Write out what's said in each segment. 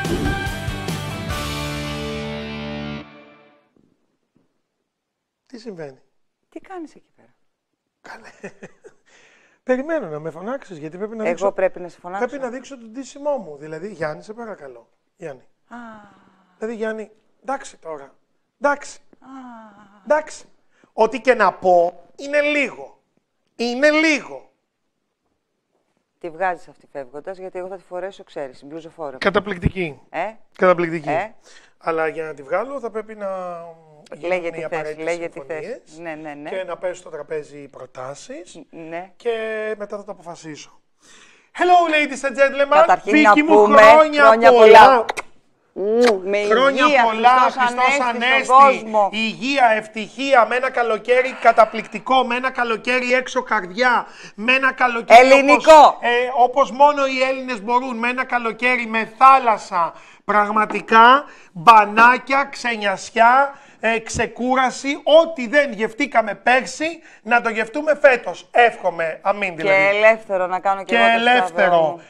Τι συμβαίνει? Τι κάνεις εκεί πέρα? Καλέ. Περιμένω να με φωνάξεις, γιατί πρέπει να δείξω... Εγώ πρέπει να σε φωνάξω. Πρέπει να δείξω τον ντύσιμό μου. Δηλαδή, Γιάννη, σε παρακαλώ. Γιάννη. Α, Δηλαδή, Γιάννη, εντάξει τώρα. Εντάξει. Εντάξει. Ό,τι και να πω είναι λίγο. Είναι λίγο. τη βγάζεις αυτή φεύγοντας, γιατί εγώ θα τη φορέσω, ξέρεις, μπλουζοφόρο. Καταπληκτική. Καταπληκτική. Αλλά για να τη βγάλω θα πρέπει να γίνουν οι απαραίτητες συμφωνίες ναι. και να πέσουν στο τραπέζι οι προτάσεις και μετά θα το αποφασίσω. Hello ladies and gentlemen, Καταρχήν Βίκη να μου, πούμε, χρόνια πολλά. Με Χρόνια υγεία, πολλά, Χριστός Ανέστη στον κόσμο. Υγεία, ευτυχία, με ένα καλοκαίρι καταπληκτικό, με ένα καλοκαίρι έξω καρδιά, με ένα καλοκαίρι ελληνικό. όπως μόνο οι Έλληνες μπορούν, με ένα καλοκαίρι με θάλασσα, πραγματικά, μπανάκια, ξενιασιά, ξεκούραση, ό,τι δεν γευτήκαμε πέρσι, να το γευτούμε φέτος. Εύχομαι, αμήν δηλαδή. Και ελεύθερο να κάνω και εγώ το ελεύθερο,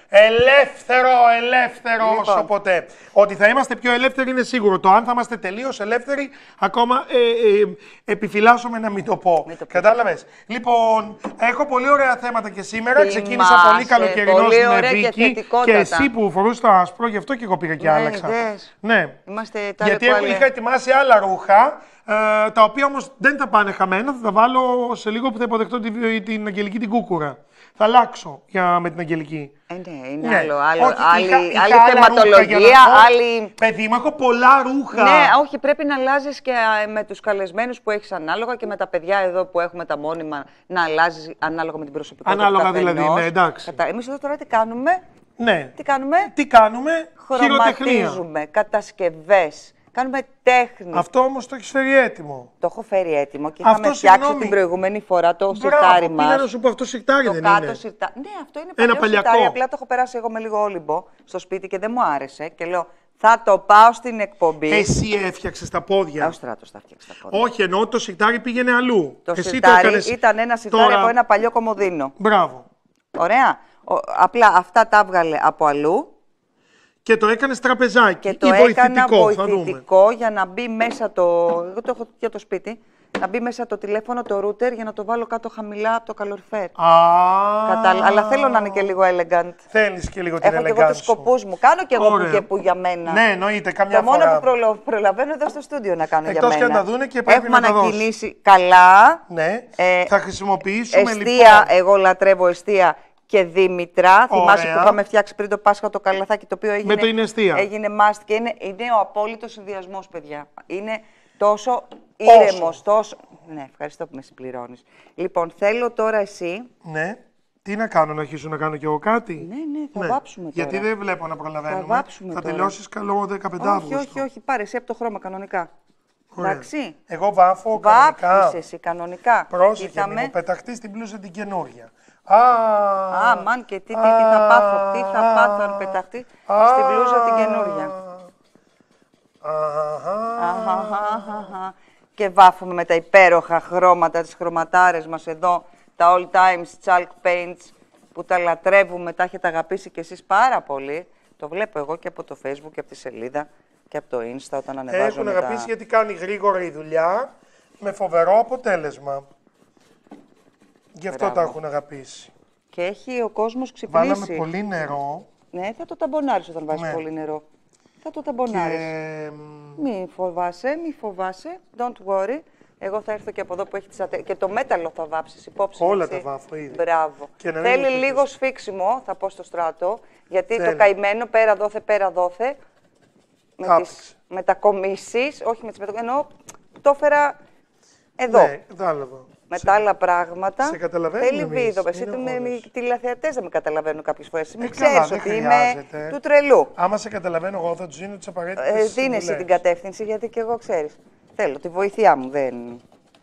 ελεύθερο Λοιπόν. όσο ποτέ. Ότι θα είμαστε πιο ελεύθεροι είναι σίγουρο. Το αν θα είμαστε τελείως ελεύθεροι, ακόμα επιφυλάσσομαι να μην το πω. Κατάλαβες. Λοιπόν, έχω πολύ ωραία θέματα και σήμερα. Ξεκίνησα πολύ καλοκαιρινός με Βίκη και εσύ που φορούσε το άσπρο, γι' αυτό και εγώ πήγα και άλλαξα. Ναι. Γιατί είχα ετοιμάσει άλλα ρούχα, τα οποία όμως δεν θα πάνε χαμένα, θα τα βάλω σε λίγο που θα υποδεχτώ την Αγγελική την Κούκουρα. Θα αλλάξω με την Αγγελική. Ναι, είναι άλλη θεματολογία, άλλη... Παιδί μου, έχω πολλά ρούχα. Ναι, όχι, πρέπει να αλλάζεις και με τους καλεσμένους που έχεις ανάλογα και με τα παιδιά εδώ που έχουμε τα μόνιμα, να αλλάζεις ανάλογα με την προσωπικότητα. Ανάλογα δηλαδή, ναι, εντάξει. Εμείς εδώ τώρα τι κάνουμε? Ναι. Τι κάνουμε? Χρωματίζουμε, κατασκευές. Κάνουμε τέχνη. Αυτό όμως το έχεις φέρει έτοιμο. Το έχω φέρει έτοιμο και είχαμε φτιάξει την προηγούμενη φορά το σιρτάρι μας. Πήγα να σου πω, αυτό σιρτάρι δεν είναι? Ναι, αυτό είναι παλιό σιρτάρι, απλά το έχω περάσει εγώ με λίγο όλυμπο στο σπίτι και δεν μου άρεσε. Και λέω, θα το πάω στην εκπομπή. Εσύ έφτιαξες τα πόδια. Ο Στράτος τα φτιάξε τα πόδια. Όχι, εννοώ το σιρτάρι πήγαινε αλλού. Το σιρτάρι ήταν ένα σιρτάρι από ένα παλιό κομμωδίνο. Μπράβο. Ωραία. Απλά αυτά τα έβγαλε από αλλού. Και το έκανες τραπεζάκι και το έκανα βοηθητικό για να μπει μέσα το... Εγώ το έχω για το σπίτι. Να μπει μέσα το τηλέφωνο, το router, για να το βάλω κάτω χαμηλά από το καλοριφέρ. Αλλά θέλω να είναι και λίγο elegant. Θέλεις και λίγο την elegant. Έχω και εγώ τους σκοπούς μου. Κάνω και εγώ που και που για μένα. Ναι, εννοείται, καμιά φορά. Το μόνο που προλαβαίνω εδώ στο στούντιο να κάνω για μένα. Εκτός και να τα δούνε και πρέπει να τα δώσεις. Έχουμε ανακοινήσει καλά. Ναι, θα χρησιμοποιήσουμε εστία, λοιπόν. Εγώ λατρεύω εστία. Και Δήμητρα, θυμάσαι που είχαμε φτιάξει πριν το Πάσχα το καλαθάκι, το οποίο έγινε must και είναι ο απόλυτος συνδυασμός, παιδιά. Είναι τόσο ήρεμος, τόσο... Ναι, ευχαριστώ που με συμπληρώνεις. Λοιπόν, θέλω τώρα εσύ... Ναι, τι να κάνω, να αρχίσω να κάνω κι εγώ κάτι? Ναι, θα βάψουμε τώρα. Γιατί δεν βλέπω να προλαβαίνουμε. Θα τελειώσεις καλό 15 Αύγουστο. Όχι, πάρε εσύ από το χρώμα κανονικά. Εντάξει. Εγώ βάφω κανονικά. Βάφεις εσύ κανονικά. Πρόσεχε, μην μου πεταχτείς στην μπλούζα την καινούργια. Μαν και τι θα πάθω, τι θα πάθω αν πεταχτεί στην μπλούζα την καινούργια. Και βάφουμε με τα υπέροχα χρώματα, τις χρωματάρες μας εδώ, τα All Times Chalk Paints, που τα λατρεύουμε, τα έχετε αγαπήσει κι εσείς πάρα πολύ. Το βλέπω εγώ και από το Facebook και από τη σελίδα και από το Insta όταν ανεβάζουμε. Έχουν αγαπήσει γιατί κάνει γρήγορα η δουλειά, με φοβερό αποτέλεσμα. Γι' αυτό τα έχουν αγαπήσει. Και έχει ο κόσμος ξυπνήσει. Βάλαμε πολύ νερό. Ναι, θα το ταμπονάρεις όταν βάζεις πολύ νερό. Θα το ταμπονάρεις. Μη φοβάσαι. Don't worry. Εγώ θα έρθω και από εδώ που έχει τις και το μέταλλο θα βάψεις υπόψη. Όλα τα βάφω ήδη. Μπράβο. Θέλει λίγο σφίξιμο, θα πω στο Στράτο, γιατί το καημένο πέρα δόθε. Μετακομίσεις, όχι με τις μετακομίσεις, ενώ το έφερα εδώ. Ναι, κατάλαβα. Με τα άλλα πράγματα. Σε καταλαβαίνουμε. Θέλει βίδο. Οι τηλεθεατές δεν με καταλαβαίνουν κάποιες φορές. Μην ξέρεις ότι είμαι του τρελού. Άμα σε καταλαβαίνω εγώ, θα του δίνω τις απαραίτητες. Δίνει εσύ την κατεύθυνση, γιατί και εγώ ξέρεις. Θέλω τη βοήθειά μου. Δεν.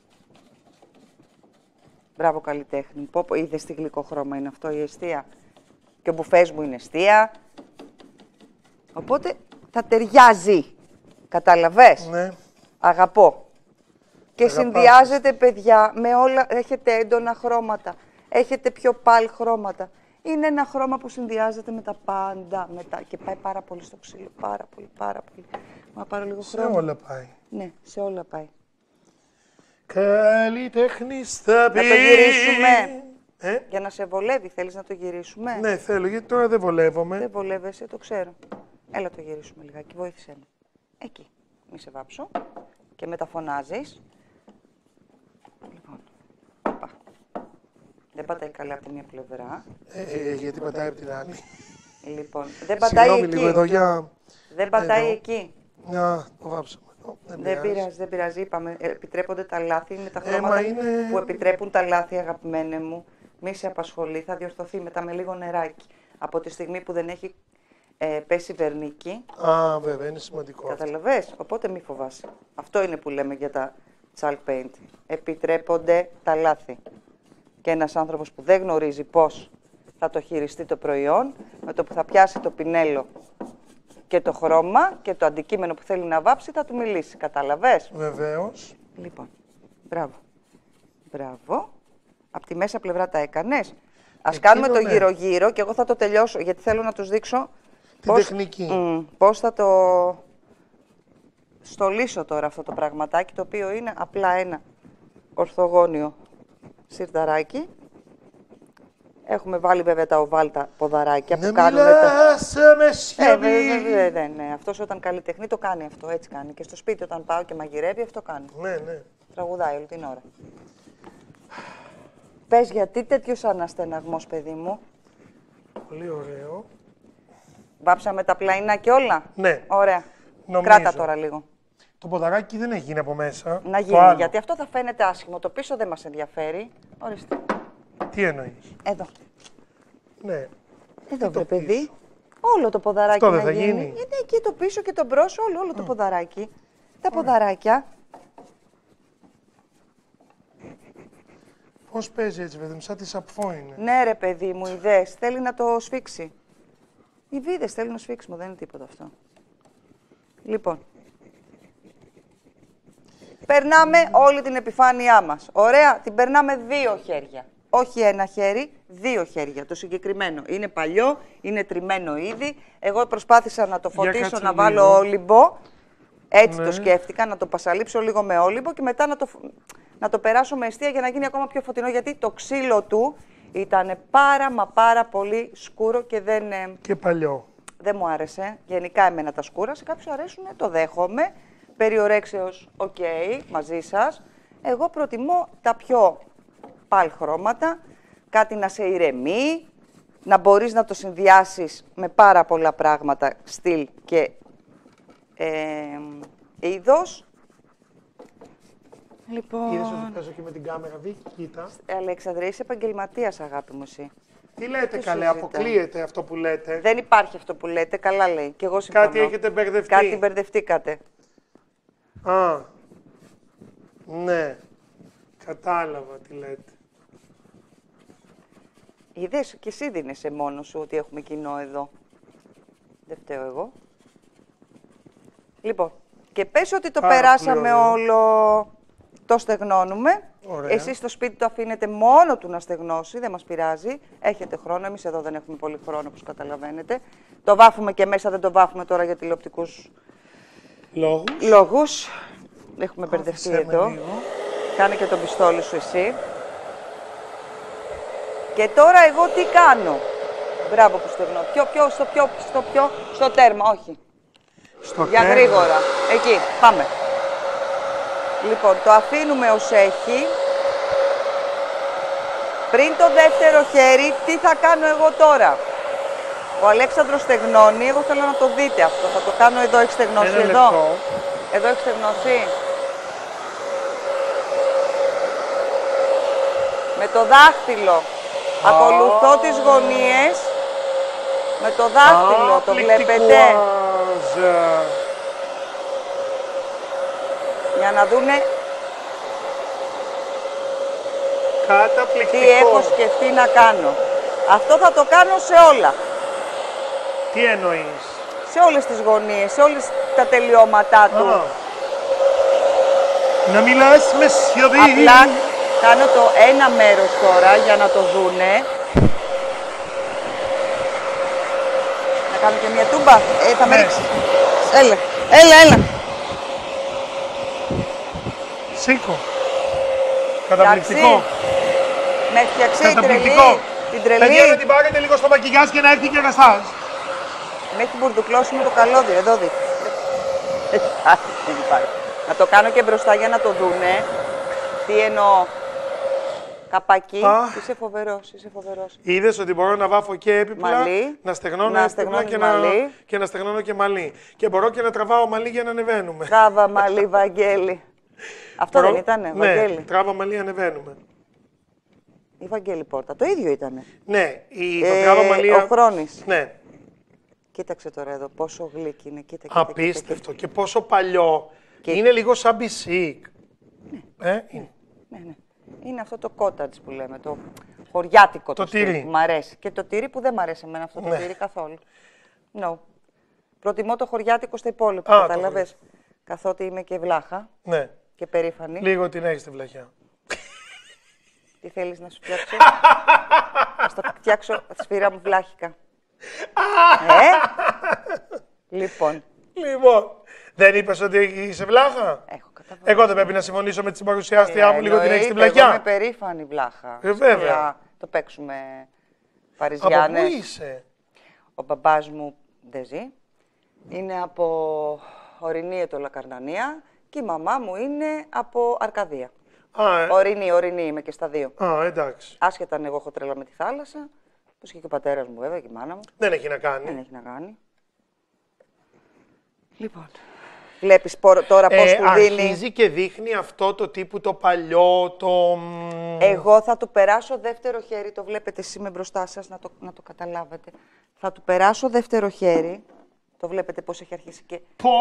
Μπράβο, καλλιτέχνη. Είδες τι γλυκό χρώμα είναι αυτό, η εστία. Και ο μπουφές μου είναι εστία. Οπότε θα ταιριάζει. Καταλαβες. Ναι. Αγαπώ. Και συνδυάζετε, παιδιά, με όλα. Έχετε έντονα χρώματα. Έχετε πιο πάλι χρώματα. Είναι ένα χρώμα που συνδυάζεται με τα πάντα και πάει πάρα πολύ στο ξύλο. Πάρα πολύ. Να πάρω λίγο χρώμα. Σε όλα πάει. Ναι, σε όλα πάει. Καλλιτέχνης θα πει. Να το γυρίσουμε. Για να σε βολεύει, θέλεις να το γυρίσουμε? Ναι, θέλω, γιατί τώρα δεν βολεύομαι. Δεν βολεύεσαι, το ξέρω. Έλα το γυρίσουμε λιγάκι, βοήθησέ με. Εκεί, μη σε βάψω. Και μεταφωνάζεις. Λοιπόν, οπα. Δεν πατάει καλά από τη μία πλευρά. Γιατί πατάει από την άλλη. Λοιπόν, δεν πατάει εκεί. Λίγο εδώ για... Δεν πατάει εκεί. Να, το βάψαμε. Δεν πειράζει, είπαμε. Επιτρέπονται τα λάθη, είναι τα χρώματα που επιτρέπουν τα λάθη, αγαπημένε μου. Μη σε απασχολεί, θα διορθωθεί μετά με λίγο νεράκι. Από τη στιγμή που δεν έχει πέσει βερνίκι. Α, βέβαια, είναι σημαντικό. Καταλαβες, οπότε μη φοβάσαι. Αυτό είναι που λέμε για τα chalk paint. Επιτρέπονται τα λάθη. Και ένας άνθρωπος που δεν γνωρίζει πώς θα το χειριστεί το προϊόν, με το που θα πιάσει το πινέλο και το χρώμα και το αντικείμενο που θέλει να βάψει, θα του μιλήσει. Κατάλαβες? Βεβαίως. Λοιπόν, μπράβο. Απ' τη μέσα πλευρά τα έκανες. Ας κάνουμε το γύρω-γύρω και εγώ θα το τελειώσω, γιατί θέλω να τους δείξω την τεχνική. Πώς θα το στολίσω τώρα αυτό το πραγματάκι, το οποίο είναι απλά ένα ορθογώνιο σιρταράκι. Έχουμε βάλει βέβαια τα οβάλτα ποδαράκια που κάνουμε. Ναι, αυτός όταν καλλιτεχνεί το κάνει αυτό, έτσι κάνει. Και στο σπίτι όταν πάω και μαγειρεύει αυτό κάνει. Ναι. Τραγουδάει όλη την ώρα. Πες γιατί τέτοιος αναστεναγμός, παιδί μου? Πολύ ωραίο. Βάψαμε τα πλαϊνά και όλα. Ναι. Ωραία. Νομίζω. Κράτα τώρα λίγο. Το ποδαράκι δεν έχει γίνει από μέσα. Να γίνει, γιατί αυτό θα φαίνεται άσχημο. Το πίσω δεν μας ενδιαφέρει. Ορίστε. Τι εννοείς? Εδώ. Ναι. Εδώ βρε παιδί. Όλο το ποδαράκι αυτό να θα γίνει. γίνει. Είναι εκεί το πίσω και το μπρος, όλο το ποδαράκι. Τα ποδαράκια. Πώς παίζει έτσι, παιδί μου, σαν τη σαπφό είναι. Ναι, ρε παιδί μου, ιδέες. Θέλει να το σφίξει. Οι βίδες θέλουν σφίξιμο, δεν είναι τίποτα αυτό. Λοιπόν. Περνάμε όλη την επιφάνειά μας. Ωραία, την περνάμε 2 χέρια. Όχι 1 χέρι, 2 χέρια. Το συγκεκριμένο. Είναι παλιό, είναι τριμμένο ήδη. Εγώ προσπάθησα να το φωτίσω, να βάλω όλυμπο. Έτσι το σκέφτηκα, να το πασαλείψω λίγο με όλυμπο και μετά να το περάσω με εστία για να γίνει ακόμα πιο φωτεινό, γιατί το ξύλο του ήταν πάρα πολύ σκούρο και δεν... Και παλιό. Δεν μου άρεσε. Γενικά εμένα τα σκούρα, σε κάποιους αρέσουν, το δέχομαι. Περιορέξεως, οκ, μαζί σας. Εγώ προτιμώ τα πιο πάλι χρώματα, κάτι να σε ηρεμεί, να μπορείς να το συνδυάσεις με πάρα πολλά πράγματα, στυλ και είδος. Λοιπόν... Είδες ότι παίζω και με την κάμερα, Βίκη, κοίτα. Αλέξανδρε, είσαι επαγγελματίας, αγάπη μου εσύ. Τι λέτε καλέ, αποκλείεται αυτό που λέτε? Δεν υπάρχει αυτό που λέτε, καλά λέει. Και εγώ συμφωνώ. Κάτι έχετε μπερδευτεί. Κάτι μπερδευτήκατε. Α, ναι. Κατάλαβα τι λέτε. Είδες, και εσύ δίνεσαι μόνος σου ότι έχουμε κοινό εδώ. Δεν φταίω εγώ. Λοιπόν, και πες ότι το περάσαμε όλο, το στεγνώνουμε. Ωραία. Εσείς στο σπίτι το αφήνετε μόνο του να στεγνώσει, δεν μας πειράζει. Έχετε χρόνο, εμείς εδώ δεν έχουμε πολύ χρόνο, όπως καταλαβαίνετε. Το βάφουμε και μέσα, δεν το βάφουμε τώρα για τηλεοπτικούς λόγους. Έχουμε μπερδευτεί εδώ. Κάνε και τον πιστόλι σου εσύ. Και τώρα εγώ τι κάνω? Μπράβο που στεγνώ. Στο τέρμα, όχι. Για γρήγορα. Εκεί, πάμε. Λοιπόν, το αφήνουμε ως έχει. Πριν το δεύτερο χέρι, τι θα κάνω εγώ τώρα? Ο Αλέξανδρος στεγνώνει, εγώ θέλω να το δείτε αυτό. Θα το κάνω εδώ, έχει στεγνώσει εδώ. Εδώ έχει στεγνώσει. Με το δάχτυλο. Ακολουθώ τις γωνίες. Με το δάχτυλο, το βλέπετε? Για να δούνε τι έχω σκεφτεί να κάνω. Αυτό θα το κάνω σε όλα. Τι εννοείς? Σε όλες τις γωνίες, σε όλες τα τελειώματά του. Να μιλάς με σιωπή. Απλά κάνω το ένα μέρος τώρα για να το δούνε. κάνω και μια τούμπα. Θα με ρίξει. Έλα. Σήκω. Καταπληκτικό. Με φτιαξεί την τρελή. Παιδιά, να την πάρετε λίγο στο μακιγιάζ και να έρθει και να σας. Με έχει μπουρδουκλώσει με το καλώδιο, εδώ δείτε. Να το κάνω και μπροστά για να το δούνε. Τι εννοώ. Καπάκι. Είσαι φοβερός, είσαι φοβερός. Είδες ότι μπορώ να βάφω και έπιπλα, μαλλί, να στεγνώνω έπιπλα και να στεγνώνω και μαλλί. Και μπορώ και να τραβάω μαλλί για να ανεβαίνουμε. Τράβα μαλλί, Βαγγέλη. Αυτό δεν ήτανε, Βαγγέλη? Ναι, τράβα μαλλί, ανεβαίνουμε. Η Βαγγέλη Πόρτα, το ίδιο ήτανε. Ναι, το τράβα μαλλί... Ο Χρόνης. Ναι. Κοίταξε τώρα εδώ, πόσο γλύκι είναι. Κοίτα, απίστευτο και πόσο παλιό. Είναι λίγο σαν μπισίκ. Ναι. Ναι. Είναι αυτό το cottage που λέμε, το χωριάτικο το τυρί. Μ' αρέσει. Και το τυρί που δεν μ' αρέσει εμένα αυτό το τυρί καθόλου. No. Προτιμώ το χωριάτικο στα υπόλοιπα, καταλαβες. Καθότι είμαι και βλάχα και περήφανη. Λίγο την έχεις τη βλαχιά. Τι θέλεις να σου φτιάξω? Να στο φτιάξω σφύρα μου βλάχικα. Λοιπόν, δεν είπες ότι είσαι βλάχα? Έχω καταλάβει. Εγώ δεν πρέπει να συμφωνήσω με τη συμπαρουσιάστριά μου λίγο την έχεις τη βλαχιά? Εγώ είμαι περήφανη βλάχα. Βέβαια. Το παίξουμε Παριζιάνες. Από πού είσαι? Ο μπαμπάς μου δεν ζει. Είναι από Ορεινή Ετωλακαρνανία και η μαμά μου είναι από Αρκαδία. Ορεινή είμαι και στα δύο. Εντάξει. Άσχετα αν εγώ έχω τρέλα με τη θάλασσα, όπως και ο πατέρας μου βέβαια και η μάνα μου. Δεν έχει να κάνει. Δεν έχει να κάνει. Λοιπόν, βλέπεις τώρα πώς του δίνει. Αρχίζει και δείχνει αυτό το τύπου το παλιό, το... Εγώ θα του περάσω δεύτερο χέρι, το βλέπετε εσύ με μπροστά σας, να το καταλάβετε. Θα του περάσω δεύτερο χέρι, το βλέπετε πώς έχει αρχίσει και...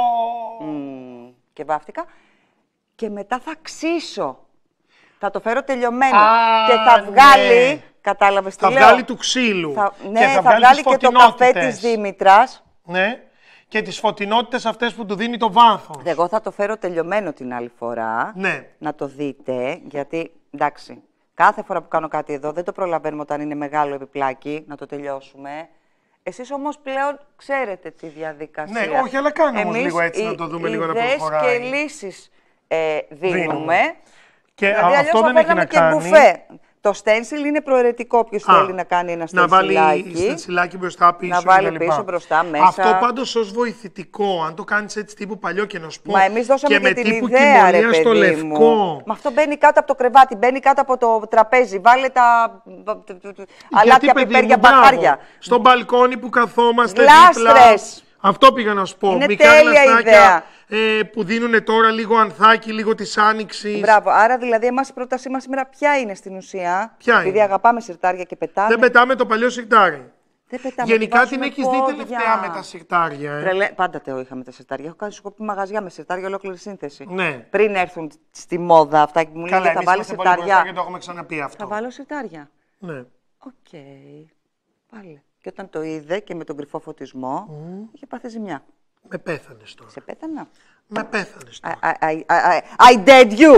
και βάφτηκα. Και μετά θα ξύσω. Θα το φέρω τελειωμένο και θα βγάλει, κατάλαβες τι λέω. Θα βγάλει του ξύλου. Ναι, θα βγάλει και το καφέ της Δήμητρας. Ναι. Και τις φωτεινότητες αυτές που του δίνει το βάθος. Εγώ θα το φέρω τελειωμένο την άλλη φορά, ναι. Να το δείτε, γιατί, εντάξει, κάθε φορά που κάνω κάτι εδώ δεν το προλαβαίνουμε όταν είναι μεγάλο επιπλάκι, να το τελειώσουμε. Εσείς όμως πλέον ξέρετε τη διαδικασία. Ναι, όχι, αλλά κάνουμε όμως λίγο έτσι να το δούμε λίγο να προχωράει. Ιδέες και λύσεις δίνουμε. Και δηλαδή, αυτό δεν έχει να κάνει. Μπουφέ. Το στένσιλ είναι προαιρετικό. Ποιος θέλει να κάνει ένα στενσιλάκι. Να βάλει στενσιλάκι μπροστά, πίσω. Να βάλει πίσω, μπροστά, μέσα. Αυτό πάντως ως βοηθητικό, αν το κάνεις έτσι τύπου παλιό και να σου πω. Μα εμείς δώσαμε και την τύπου ιδέα, ρε στο παιδί λευκό. μου. Μα αυτό μπαίνει κάτω από το κρεβάτι, μπαίνει κάτω από το τραπέζι. Βάλε τα αλάτια, πιπέρια, μπαχάρια. Στο μπαλκόνι που καθόμαστε. Γλάστρες. Αυτό πήγα να σου πω. Είναι τέλεια ιδέα. Που δίνουν τώρα λίγο ανθάκι, λίγο της άνοιξης. Μπράβο. Άρα δηλαδή εμάς η πρότασή μας σήμερα ποια είναι στην ουσία? Επειδή αγαπάμε σιρτάρια και πετάμε. Δεν πετάμε το παλιό σιρτάρι. Δεν πετάμε. Γενικά την έχεις δει τελευταία με τα σιρτάρια. Πάντα το είχαμε τα σιρτάρια. Έχω κάνει σκοπή μαγαζιά με σιρτάρια, ολόκληρη σύνθεση. Ναι. Πριν έρθουν στη μόδα αυτά και μου λένε θα βάλει σιρτάρια. Και το έχουμε ξαναπεί αυτό. Θα βάλω σιρτάρια. Ναι. Οκ. Πάλι. Και όταν το είδε και με τον κρυφό φωτισμό, είχε πάθει ζημιά. Με πέθανες τώρα. Σε πέθανα. Με πέθανες τώρα. I dead you.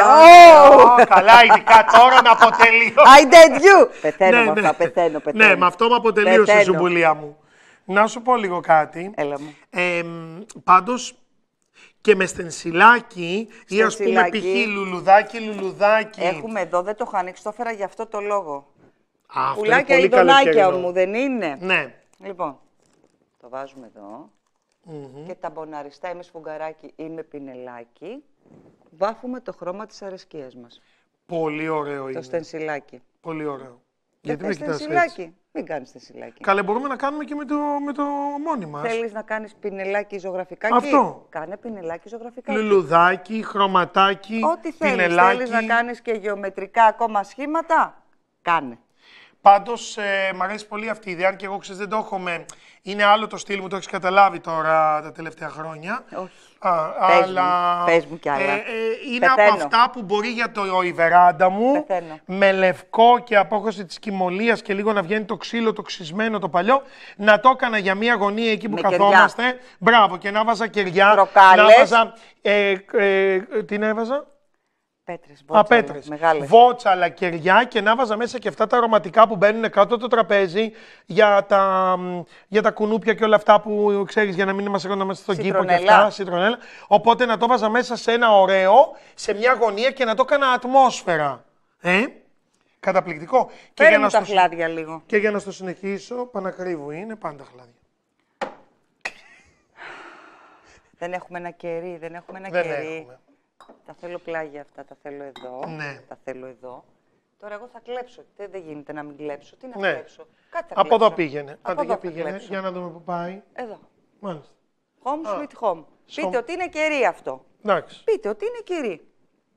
Καλά, ειδικά τώρα με αποτελείω. I dead you. Πεθαίνω με αυτά, πεθαίνω. Ναι, με αυτό με αποτελείωσε η ζουμπουλία μου. Να σου πω λίγο κάτι. Έλα μου. Πάντως και με στενσιλάκι ή ας πούμε π.χ. λουλουδάκι. Έχουμε εδώ, δεν το έχω ανοίξει, το έφερα για αυτό το λόγο. Πουλάκια ειδονάκια μου, δεν είναι? Ναι. Λοιπόν, το βάζουμε εδώ. Και τα μποναριστά, είμαι σφουγγαράκι ή με πινελάκι, βάφουμε το χρώμα της αρεσκίας μας. Πολύ ωραίο είναι. Το στενσιλάκι. Πολύ ωραίο. Γιατί με κοιτάς έτσι? Μην κάνεις στενσιλάκι. Καλέ, μπορούμε να κάνουμε και με το μόνοι μας. Θέλεις να κάνεις πινελάκι ζωγραφικάκι? Αυτό. Κάνε πινελάκι ζωγραφικάκι. Λουλουδάκι, χρωματάκι, ό,τι θέλεις να κάνεις και γεωμετρικά ακόμα σχήματα, κάνε. Πάντως, μ' αρέσει πολύ αυτή η ιδέα, και εγώ ξέρεις δεν το έχω με... Είναι άλλο το στυλ μου, το έχεις καταλάβει τώρα τα τελευταία χρόνια. Όχι. Πες μου κι άλλα. Είναι από αυτά που μπορεί για η βεράντα μου, με λευκό και απόκρουση της κοιμωλίας και λίγο να βγαίνει το ξύλο, το ξυσμένο, το παλιό, να το έκανα για μία γωνία εκεί που καθόμαστε. Κεριά. Μπράβο, και να βάζα κεριά. Προκάλες. Να βάζα... τι να έβαζα? Πέτρες, μεγάλες. Βότσαλα, κεριά και να βάζα μέσα και αυτά τα αρωματικά που μπαίνουν κάτω από το τραπέζι για τα κουνούπια και όλα αυτά που ξέρεις για να μην μας έρχονται στον κήπο και αυτά. Σιτρονέλα. Οπότε να το βάζα μέσα σε ένα ωραίο, σε μια γωνία και να το έκανα ατμόσφαιρα. Καταπληκτικό. Παίρνω τα χλάδια λίγο. Και για να στο συνεχίσω, Πανακρίβου είναι πάντα χλάδια. Δεν έχουμε ένα κερί, δεν έχουμε ένα κερί. Έχουμε. Τα θέλω πλάγια αυτά, τα θέλω εδώ. Ναι. Τα θέλω εδώ. Τώρα εγώ θα κλέψω. Δεν γίνεται να μην κλέψω. Τι να κλέψω. Κάτι θα από κλέψω. Εδώ πήγαινε. Από εδώ πήγαινε. Για να δούμε πού πάει. Εδώ. Μάλιστα. Home sweet home. Πείτε ότι είναι κερί αυτό. Εντάξει. Πείτε ότι είναι κερί.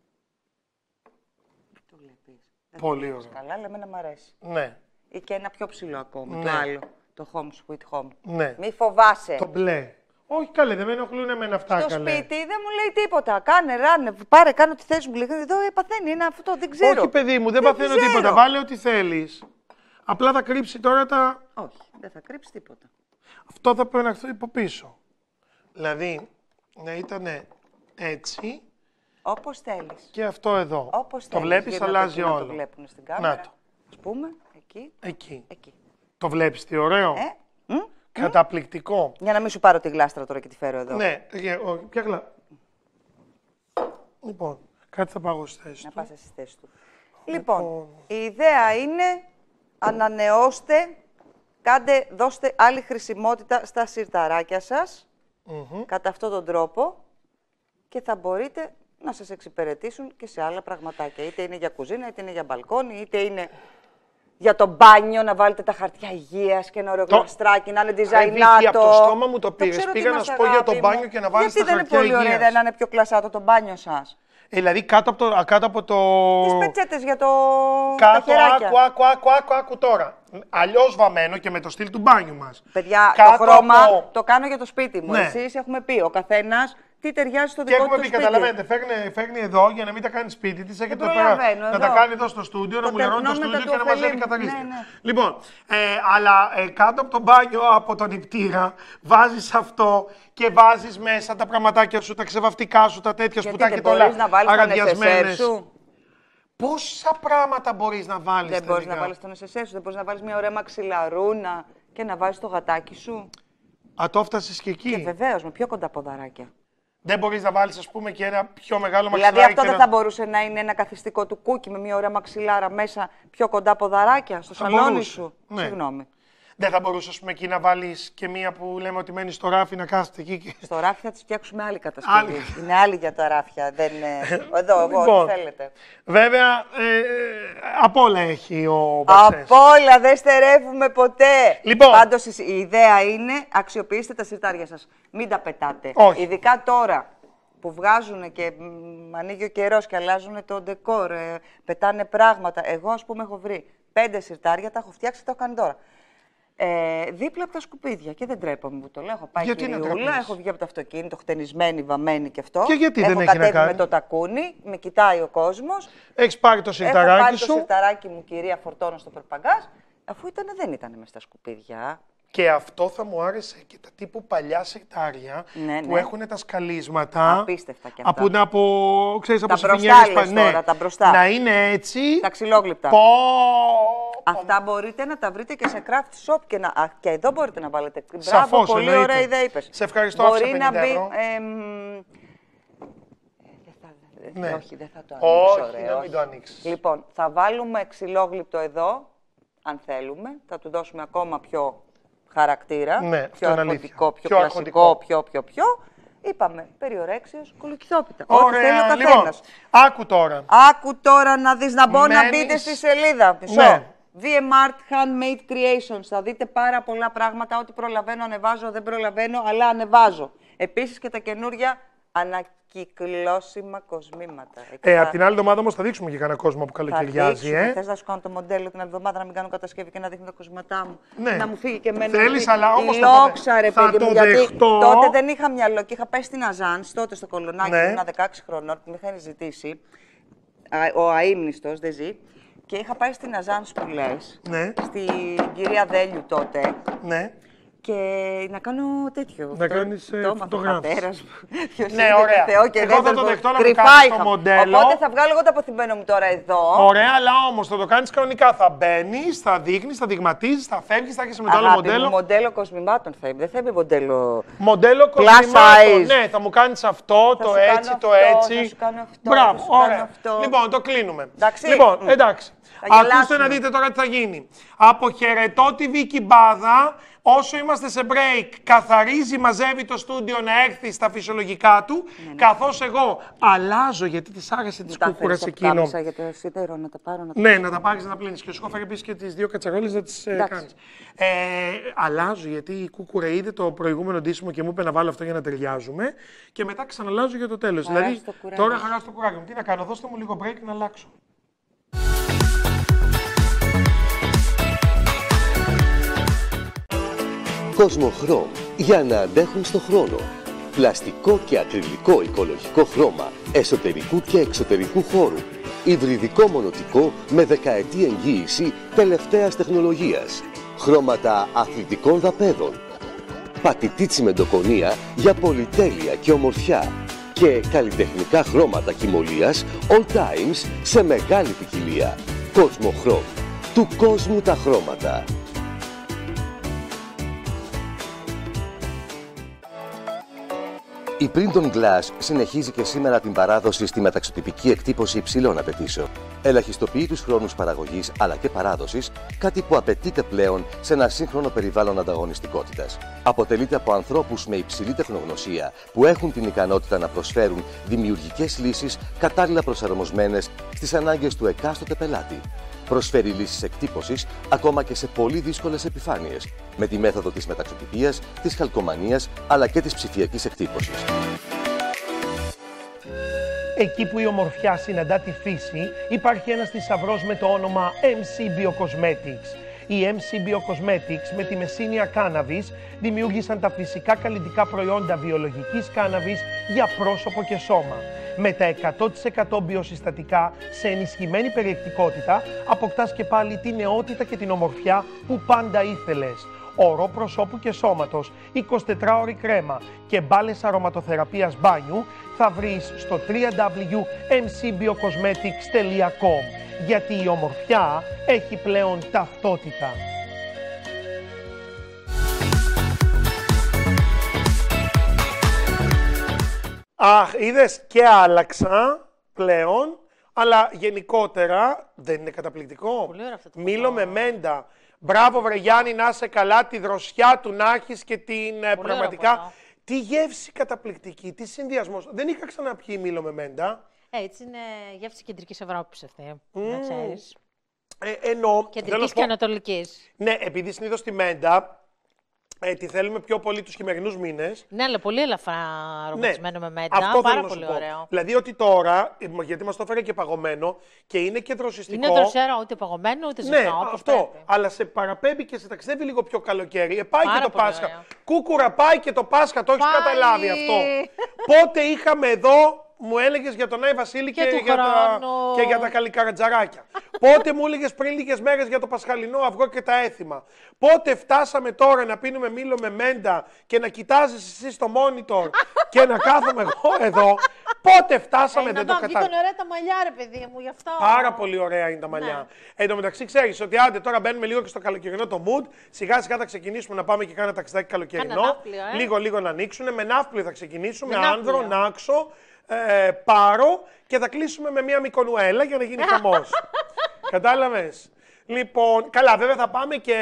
Το βλέπεις. Πολύ ωραίο. Καλά, λέμε να μ' αρέσει. Ναι. Ή και ένα πιο ψηλό ακόμη. Ναι. Το άλλο. Το home sweet home. Ναι. Μη φοβάσαι. Το μπλε. Όχι καλέ, δεν με ενοχλούν εμένα αυτά. Στο σπίτι δεν μου λέει τίποτα. Κάνε, ράνε, πάρε, κάνω τι θες μου. Λέει, εδώ παθαίνει, είναι αυτό, δεν ξέρω. Όχι παιδί μου, δεν παθαίνω τίποτα. Βάλε ό,τι θέλεις. Απλά θα κρύψει τώρα τα... Όχι, δεν θα κρύψει τίποτα. Αυτό θα πρέπει να έρθει από πίσω. Δηλαδή, να ήταν έτσι. Όπως θέλεις. Και αυτό εδώ. Όπως το βλέπεις, αλλάζει όλο. Να το βλέπουν στην κάμερα. Να το. Ας πούμε, εκεί. Εκεί. Το βλέπεις τι ωραίο. Καταπληκτικό. Για να μην σου πάρω τη γλάστρα τώρα και τη φέρω εδώ. Ναι, ποια γλάστρα. Λοιπόν, κάτι θα πάω στη θέση του. Να πας στη θέση του. Λοιπόν, η ιδέα είναι ανανεώστε, δώστε άλλη χρησιμότητα στα σιρταράκια σας, κατά αυτόν τον τρόπο και θα μπορείτε να σας εξυπηρετήσουν και σε άλλα πραγματάκια. Είτε είναι για κουζίνα, είτε είναι για μπαλκόνι, είτε είναι... Για το μπάνιο να βάλετε τα χαρτιά υγείας και ένα ωραίο γλαστράκι, να είναι designato. Από το στόμα μου το πήρες. Πήγα να σου πω για το μπάνιο και να βάλεις τα χαρτιά υγείας. Γιατί δεν είναι πολύ ωραία να είναι πιο κλασάτο το μπάνιο σας. Δηλαδή κάτω από το... Τις πετσέτες για τα χεράκια. Άκου τώρα. Αλλιώς βαμμένο και με το στυλ του μπάνιου μας. Παιδιά, το χρώμα το κάνω για το σπίτι μου. Εσείς έχουμε πει, ο καθένας τι ταιριάζει στο δικό του σπίτι. Και έχουμε πει, καταλαβαίνετε, φέρνει εδώ για να μην τα κάνει σπίτι της, έχετε πέρα να τα κάνει εδώ στο στούντιο, να μουλερώνει το στούντιο και να μαζεύει καθαρίστρια. Λοιπόν, αλλά κάτω από το μπάνιο, από τον νηπτήρα, βάζεις αυτό και βάζεις μέσα τα πραγματάκια σου, τα ξεβαυτικά σου, τα τέτοια σπουτάκια όλα αραδιασμένες. Πόσα πράγματα μπορείς να βάλεις. Δεν μπορείς να βάλεις τον SSS σου, δεν μπορείς να βάλεις μια ωραία μαξιλαρούνα και να βάζεις το γατάκι σου. Α, το έφτασες και εκεί. Και βεβαίως, με πιο κοντά ποδαράκια. Δεν μπορείς να βάλεις, ας πούμε, και ένα πιο μεγάλο μαξιλάρι. Δηλαδή αυτό δεν θα μπορούσε να είναι ένα καθιστικό του κούκι με μια ωραία μαξιλάρα μέσα πιο κοντά ποδαράκια στο σαλόνι σου. Ναι. Συγγνώμη. Δεν θα μπορούσε, ας πούμε, εκεί να βάλεις και μία που λέμε ότι μένει στο ράφι να κάθεται εκεί. Και... Στο ράφι θα τις φτιάξουμε άλλη κατασκευή. Είναι άλλη για τα ράφια. Δεν... Εδώ, εγώ, λοιπόν, ό,τι θέλετε. Βέβαια, απ' όλα έχει ο Μπαξές. Απ' όλα, δεν στερεύουμε ποτέ. Λοιπόν. Πάντως η ιδέα είναι αξιοποιήστε τα σιρτάρια σας. Μην τα πετάτε. Όχι. Ειδικά τώρα που βγάζουν και ανοίγει ο καιρός και αλλάζουν το ντεκόρ, πετάνε πράγματα. Εγώ, ας πούμε, έχω βρει 5 σιρτάρια, τα έχω φτιάξει, τα έχω κάνει τώρα. Δίπλα από τα σκουπίδια. Και δεν τρέπομαι που το λέω. Έχω πάει κυριούλα, έχω βγει από το αυτοκίνητο, χτενισμένη, βαμμένη και αυτό. Και γιατί έχω δεν έχει να κάνει. με το τακούνι, με κοιτάει ο κόσμος. Έχεις πάρει το σιρταράκι σου. Έχω πάρει το σιρταράκι μου, κυρία, φορτώνω στο περπαγκάζ, αφού δεν ήταν μες στα σκουπίδια. Και αυτό θα μου άρεσε και τα τύπου παλιά σιρτάρια που έχουν τα σκαλίσματα. Απίστευτα κι αυτά. Ξέρεις, τα μπροστά τώρα, τα μπροστά. Να είναι έτσι. Τα ξυλόγλυπτα. Αυτά μπορείτε να τα βρείτε και σε craft shop και εδώ μπορείτε να βάλετε. Σαφώς, μπράβο, πολύ ωραία ιδέα είπες. Σε ευχαριστώ, άφησα 50 ευρώ. Ναι. Όχι, δεν θα το ανοίξω. Όχι, δεν μην το ανοίξεις. Λοιπόν, θα βάλουμε ξυλόγλυπτο εδώ, αν θέλουμε. Θα του δώσουμε ακόμα πιο χαρακτήρα. Ναι, πιο αρχοντικό, πιο κλασικό, πιο. Είπαμε, περιορέξιος, κολοκυθόπιτα. Ό,τι θέλει ο καθένας. Λοιπόν, άκου τώρα. Άκου τώρα να δεις, να μπω να μπείτε στη σελίδα. Ναι. VMart Handmade Creations. Θα δείτε πάρα πολλά πράγματα. Ό,τι προλαβαίνω ανεβάζω, δεν προλαβαίνω, αλλά ανεβάζω. Επίσης και τα καινούρια ανακυκλώσιμα κοσμήματα. Απ' την άλλη εβδομάδα όμως θα δείξουμε και κανένα κόσμο που καλοκαιριάζει. Θες να σου κάνω το μοντέλο την εβδομάδα να μην κάνω κατασκευή και να δείχνω τα κοσμήματά μου. Ναι. Να μου φύγει και εμένα. Θέλεις, αλλά όμως λόξα, ρε παιδί μου. Γιατί δεχτώ. τότε δεν είχα μυαλό και είχα πάει στην Αζάνς, τότε στο Κολονάκι, ήμουν 16 χρονών, που με είχαν ζητήσει. Ο αείμνηστος, δεν ζει. Και είχα πάει στην Αζάνς που λες, στην κυρία Δέλιου τότε. Ναι. και να κάνω τέτοιο. Να κάνεις φωτογράφηση. Ναι, ωραία. Εγώ θα το δεχτώ να το κάνεις το μοντέλο. Οπότε θα βγάλω εγώ το αποθυμένο μου τώρα εδώ. Ωραία, αλλά όμως θα το κάνεις κανονικά. Θα μπαίνεις, θα δείχνεις, θα δειγματίζεις, θα φεύγεις, θα έχεις με το άλλο μοντέλο. Μοντέλο κοσμημάτων θα είμαι. Δεν θα είμαι μοντέλο. Μοντέλο κοσμημάτων. Ναι, θα μου κάνεις αυτό, το έτσι, το έτσι. Θα σου κάνω αυτό. Μπράβο, ωραία. Λοιπόν, το κλείνουμε. Λοιπόν, εντάξει. Ακούστε να δείτε τώρα τι θα γίνει. Αποχαιρετώ τη Βίκη Μπάδα. Όσο είμαστε σε break, καθαρίζει, μαζεύει το στούντιο να έρθει στα φυσιολογικά του, καθώς εγώ αλλάζω, γιατί της άρεσε της κούκουρας εκείνο. Για το σίδερο, να τα πάρω, Ναι, να τα πάρεις να πλύνεις. Και σου έχω φέρει επίσης και τις 2 κατσαρόλες να τις κάνεις. Αλλάζω, γιατί η κούκουρα είδε το προηγούμενο ντύσιμο και μου είπε να βάλω αυτό για να ταιριάζουμε. Και μετά ξαναλάζω για το τέλος. Δηλαδή, τώρα χαρά στο κουράκι μου. Τι να κάνω, δώστε μου λίγο break να αλλάξω. Κοσμοχρώμ, για να αντέχουν στο χρόνο. Πλαστικό και ακριλικό οικολογικό χρώμα εσωτερικού και εξωτερικού χώρου. Υβριδικό μονοτικό με δεκαετή εγγύηση τελευταίας τεχνολογίας. Χρώματα αθλητικών δαπέδων. Πατητή τσιμεντοκονία για πολυτέλεια και ομορφιά. Και καλλιτεχνικά χρώματα κοιμωλίας all times σε μεγάλη ποικιλία. Κοσμοχρώμ. Του κόσμου τα χρώματα. Η Printon Glass συνεχίζει και σήμερα την παράδοση στη μεταξωτυπική εκτύπωση υψηλών απαιτήσεων. Ελαχιστοποιεί τους χρόνους παραγωγής αλλά και παράδοσης, κάτι που απαιτείται πλέον σε ένα σύγχρονο περιβάλλον ανταγωνιστικότητας. Αποτελείται από ανθρώπους με υψηλή τεχνογνωσία που έχουν την ικανότητα να προσφέρουν δημιουργικές λύσεις κατάλληλα προσαρμοσμένες στις ανάγκες του εκάστοτε πελάτη. Προσφέρει λύσεις εκτύπωσης ακόμα και σε πολύ δύσκολες επιφάνειες, με τη μέθοδο της μεταξωτυπίας, της χαλκομανίας αλλά και της ψηφιακής εκτύπωσης. Εκεί που η ομορφιά συναντά τη φύση, υπάρχει ένας θησαυρός με το όνομα MC Biocosmetics. Οι MC Biocosmetics με τη μεσίνια κάναβης δημιούργησαν τα φυσικά καλλιτικά προϊόντα βιολογικής κάναβης για πρόσωπο και σώμα. Με τα 100% βιοσυστατικά σε ενισχυμένη περιεκτικότητα, αποκτάς και πάλι τη νεότητα και την ομορφιά που πάντα ήθελες. Ορό προσώπου και σώματος, 24ωρη κρέμα και μπάλες αρωματοθεραπείας μπάνιου θα βρεις στο www.mcbiocosmetics.com, γιατί η ομορφιά έχει πλέον ταυτότητα. Αχ, είδες, και άλλαξα πλέον, αλλά γενικότερα δεν είναι καταπληκτικό. Πολύ ωραία αυτό το Μήλο με μέντα. Μπράβο βρε Γιάννη, να είσαι καλά, τη δροσιά του να έχεις και την πραγματικά. Τι γεύση καταπληκτική, τι συνδυασμός. Δεν είχα ξαναπιεί μήλο με μέντα. Έτσι είναι γεύση κεντρικής Ευρώπης αυτή, να ξέρεις. Εννοώ. Κεντρικής και ανατολικής. Ναι, επειδή συνήθως τη μέντα τη θέλουμε πιο πολύ τους χειμερινούς μήνες. Ναι, αλλά πολύ ελαφρά αρωματισμένο με μέντα. Αυτό πάρα πολύ ωραίο. Δηλαδή ότι τώρα, γιατί μας το έφερε και παγωμένο και είναι και δροσιστικό. Είναι δροσερό, ούτε παγωμένο, ούτε ζεστό. Ναι, αυτό. Πρέπει. Αλλά σε παραπέμπει και σε ταξιδεύει λίγο πιο καλοκαίρι. Πάει και το Πάσχα. Ωραία. Κούκουρα πάει και το Πάσχα, το έχεις καταλάβει αυτό. Πότε είχαμε εδώ. Μου έλεγες για τον Άι Βασίλη και για τα καλικαρατζαράκια. Πότε μου έλεγες πριν λίγες μέρες για το πασχαλινό αυγό και τα έθιμα. Πότε φτάσαμε τώρα να πίνουμε μήλο με μέντα και να κοιτάζεις εσύ στο monitor και να κάθομαι εγώ εδώ. Πότε φτάσαμε, δεν το κατάλαβα. Ήταν ωραία τα μαλλιά, ρε παιδί μου, γι' αυτό. Πάρα πολύ ωραία είναι τα μαλλιά. Ναι. Εν τω μεταξύ, ξέρεις ότι άντε τώρα μπαίνουμε λίγο και στο καλοκαιρινό το mood. Σιγά σιγά θα ξεκινήσουμε να πάμε και κάνα ταξιδάκι καλοκαιρινό. Λίγο να ανοίξουν. Με ναύπλιο θα ξεκινήσουμε. Άνδρο, Νάξο. Πάρο και θα κλείσουμε με μία Μυκονουέλα για να γίνει χαμός. Κατάλαβες. Λοιπόν, καλά, βέβαια θα πάμε και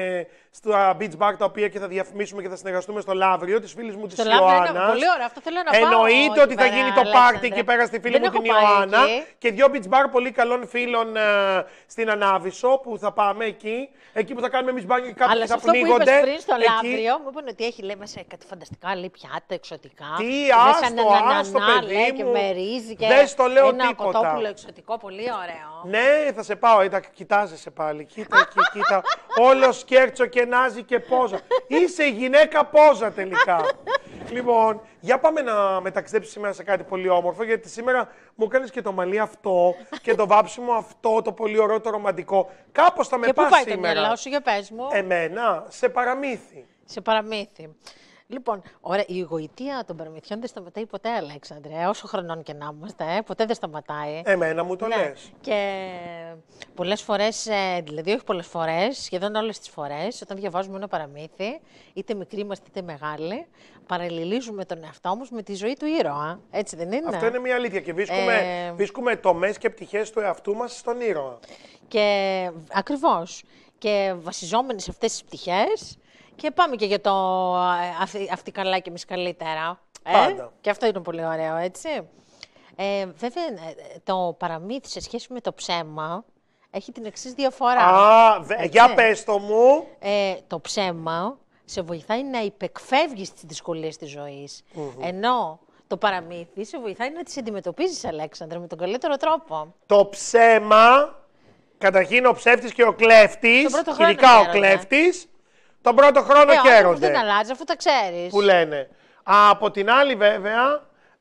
στα beach bar τα οποία και θα διαφημίσουμε και θα συνεργαστούμε στο Λαύριο της φίλης μου της Ιωάννας. Πολύ ωραία, αυτό θέλω να πάω. Εννοείται ότι θα γίνει το πάρτι εκεί πέρα στη φίλη μου την Ιωάννα. Και 2 beach bar πολύ καλών φίλων στην Ανάβησο που θα πάμε εκεί. Εκεί που θα κάνουμε εμείς μπάνιο και κάποιοι θα πνίγονται. Αλλά πριν στο Λαύριο μου είπαν ότι έχει λέει μέσα κάτι φανταστικά λέει πιάτα εξωτικά. Τι άστο παιδί μου. Και με ρύζι και δεν στο λέω ένα τίποτα. κοτόπουλο εξωτικό, πολύ ωραίο. Ναι, θα σε πάω, κοιτάζεσαι πάλι. Κοίτα εκεί, κοίτα. Όλο σκέρτσο και νάζι και πόζα. Είσαι η γυναίκα πόζα τελικά. Λοιπόν, για πάμε να μεταξιδέψεις σήμερα σε κάτι πολύ όμορφο, γιατί σήμερα μου έκανες και το μαλλί αυτό και το βάψιμο αυτό, το πολύ ωραίο, το ρομαντικό. Κάπως θα με πας σήμερα. Και πού πάει το μυαλό σου, για πες μου. Εμένα, σε παραμύθι. Σε παραμύθι. Λοιπόν, ωραία, η γοητεία των παραμυθιών δεν σταματάει ποτέ, Αλέξανδρε. Όσο χρονών και να είμαστε, ποτέ δεν σταματάει. Εμένα μου το λες. Και πολλές φορές, δηλαδή όχι πολλές φορές, σχεδόν όλες τις φορές, όταν διαβάζουμε ένα παραμύθι, είτε μικροί είμαστε είτε μεγάλοι, παραλληλίζουμε τον εαυτό μας με τη ζωή του ήρωα. Έτσι δεν είναι? Αυτό είναι μια αλήθεια. Και βρίσκουμε τομές και πτυχές του εαυτού μας στον ήρωα. Και ακριβώς. Και βασιζόμενοι σε αυτές τις πτυχές. Και πάμε και για το αυτή καλά και εμείς καλύτερα. Πάντα. Και αυτό είναι πολύ ωραίο, έτσι. Βέβαια, το παραμύθι σε σχέση με το ψέμα έχει την εξής διαφορά. Για πες το μου. Το ψέμα σε βοηθάει να υπεκφεύγεις τις δυσκολίες της ζωής. Ενώ το παραμύθι σε βοηθάει να τις αντιμετωπίζεις, Αλέξανδρε, με τον καλύτερο τρόπο. Το ψέμα, καταρχήν ο ψεύτης και ο κλέφτης, ειδικά ο κλέφτης, τον πρώτο χρόνο χαίρονται. Δεν αλλάζει, αφού τα ξέρεις. Που λένε. Από την άλλη, βέβαια,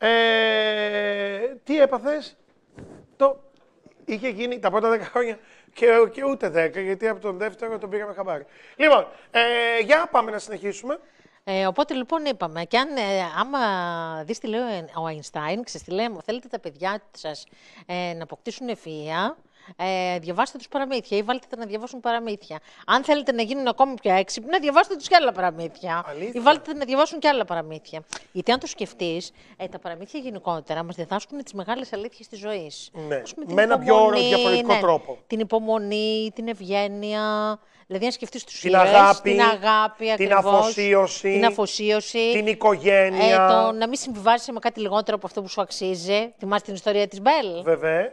τι έπαθες? Είχε γίνει τα πρώτα 10 χρόνια και ούτε 10, γιατί από τον δεύτερο τον πήγαμε χαμπάρι. Λοιπόν, για πάμε να συνεχίσουμε. Οπότε λοιπόν είπαμε, και άμα δεις τι λέει ο Αϊνστάιν, θέλετε τα παιδιά σας να αποκτήσουν ευφυΐα, διαβάστε τους παραμύθια ή βάλτε τα να διαβάσουν παραμύθια. Αν θέλετε να γίνουν ακόμη πιο έξυπνα, διαβάστε τους και άλλα παραμύθια. Αλήθεια? Ή βάλτε τα να διαβάσουν και άλλα παραμύθια. Γιατί αν το σκεφτείς, τα παραμύθια γενικότερα μας διδάσκουν τις μεγάλες αλήθειες της ζωής. Ναι, με ένα πιο διαφορετικό τρόπο. Την υπομονή, την ευγένεια. Δηλαδή, αν σκεφτείς τους ήρωες, την αγάπη, την αφοσίωση, την οικογένεια. Το να μην συμβιβάζεσαι με κάτι λιγότερο από αυτό που σου αξίζει. Θυμάσαι την ιστορία της Μπέλ? Βέβαια.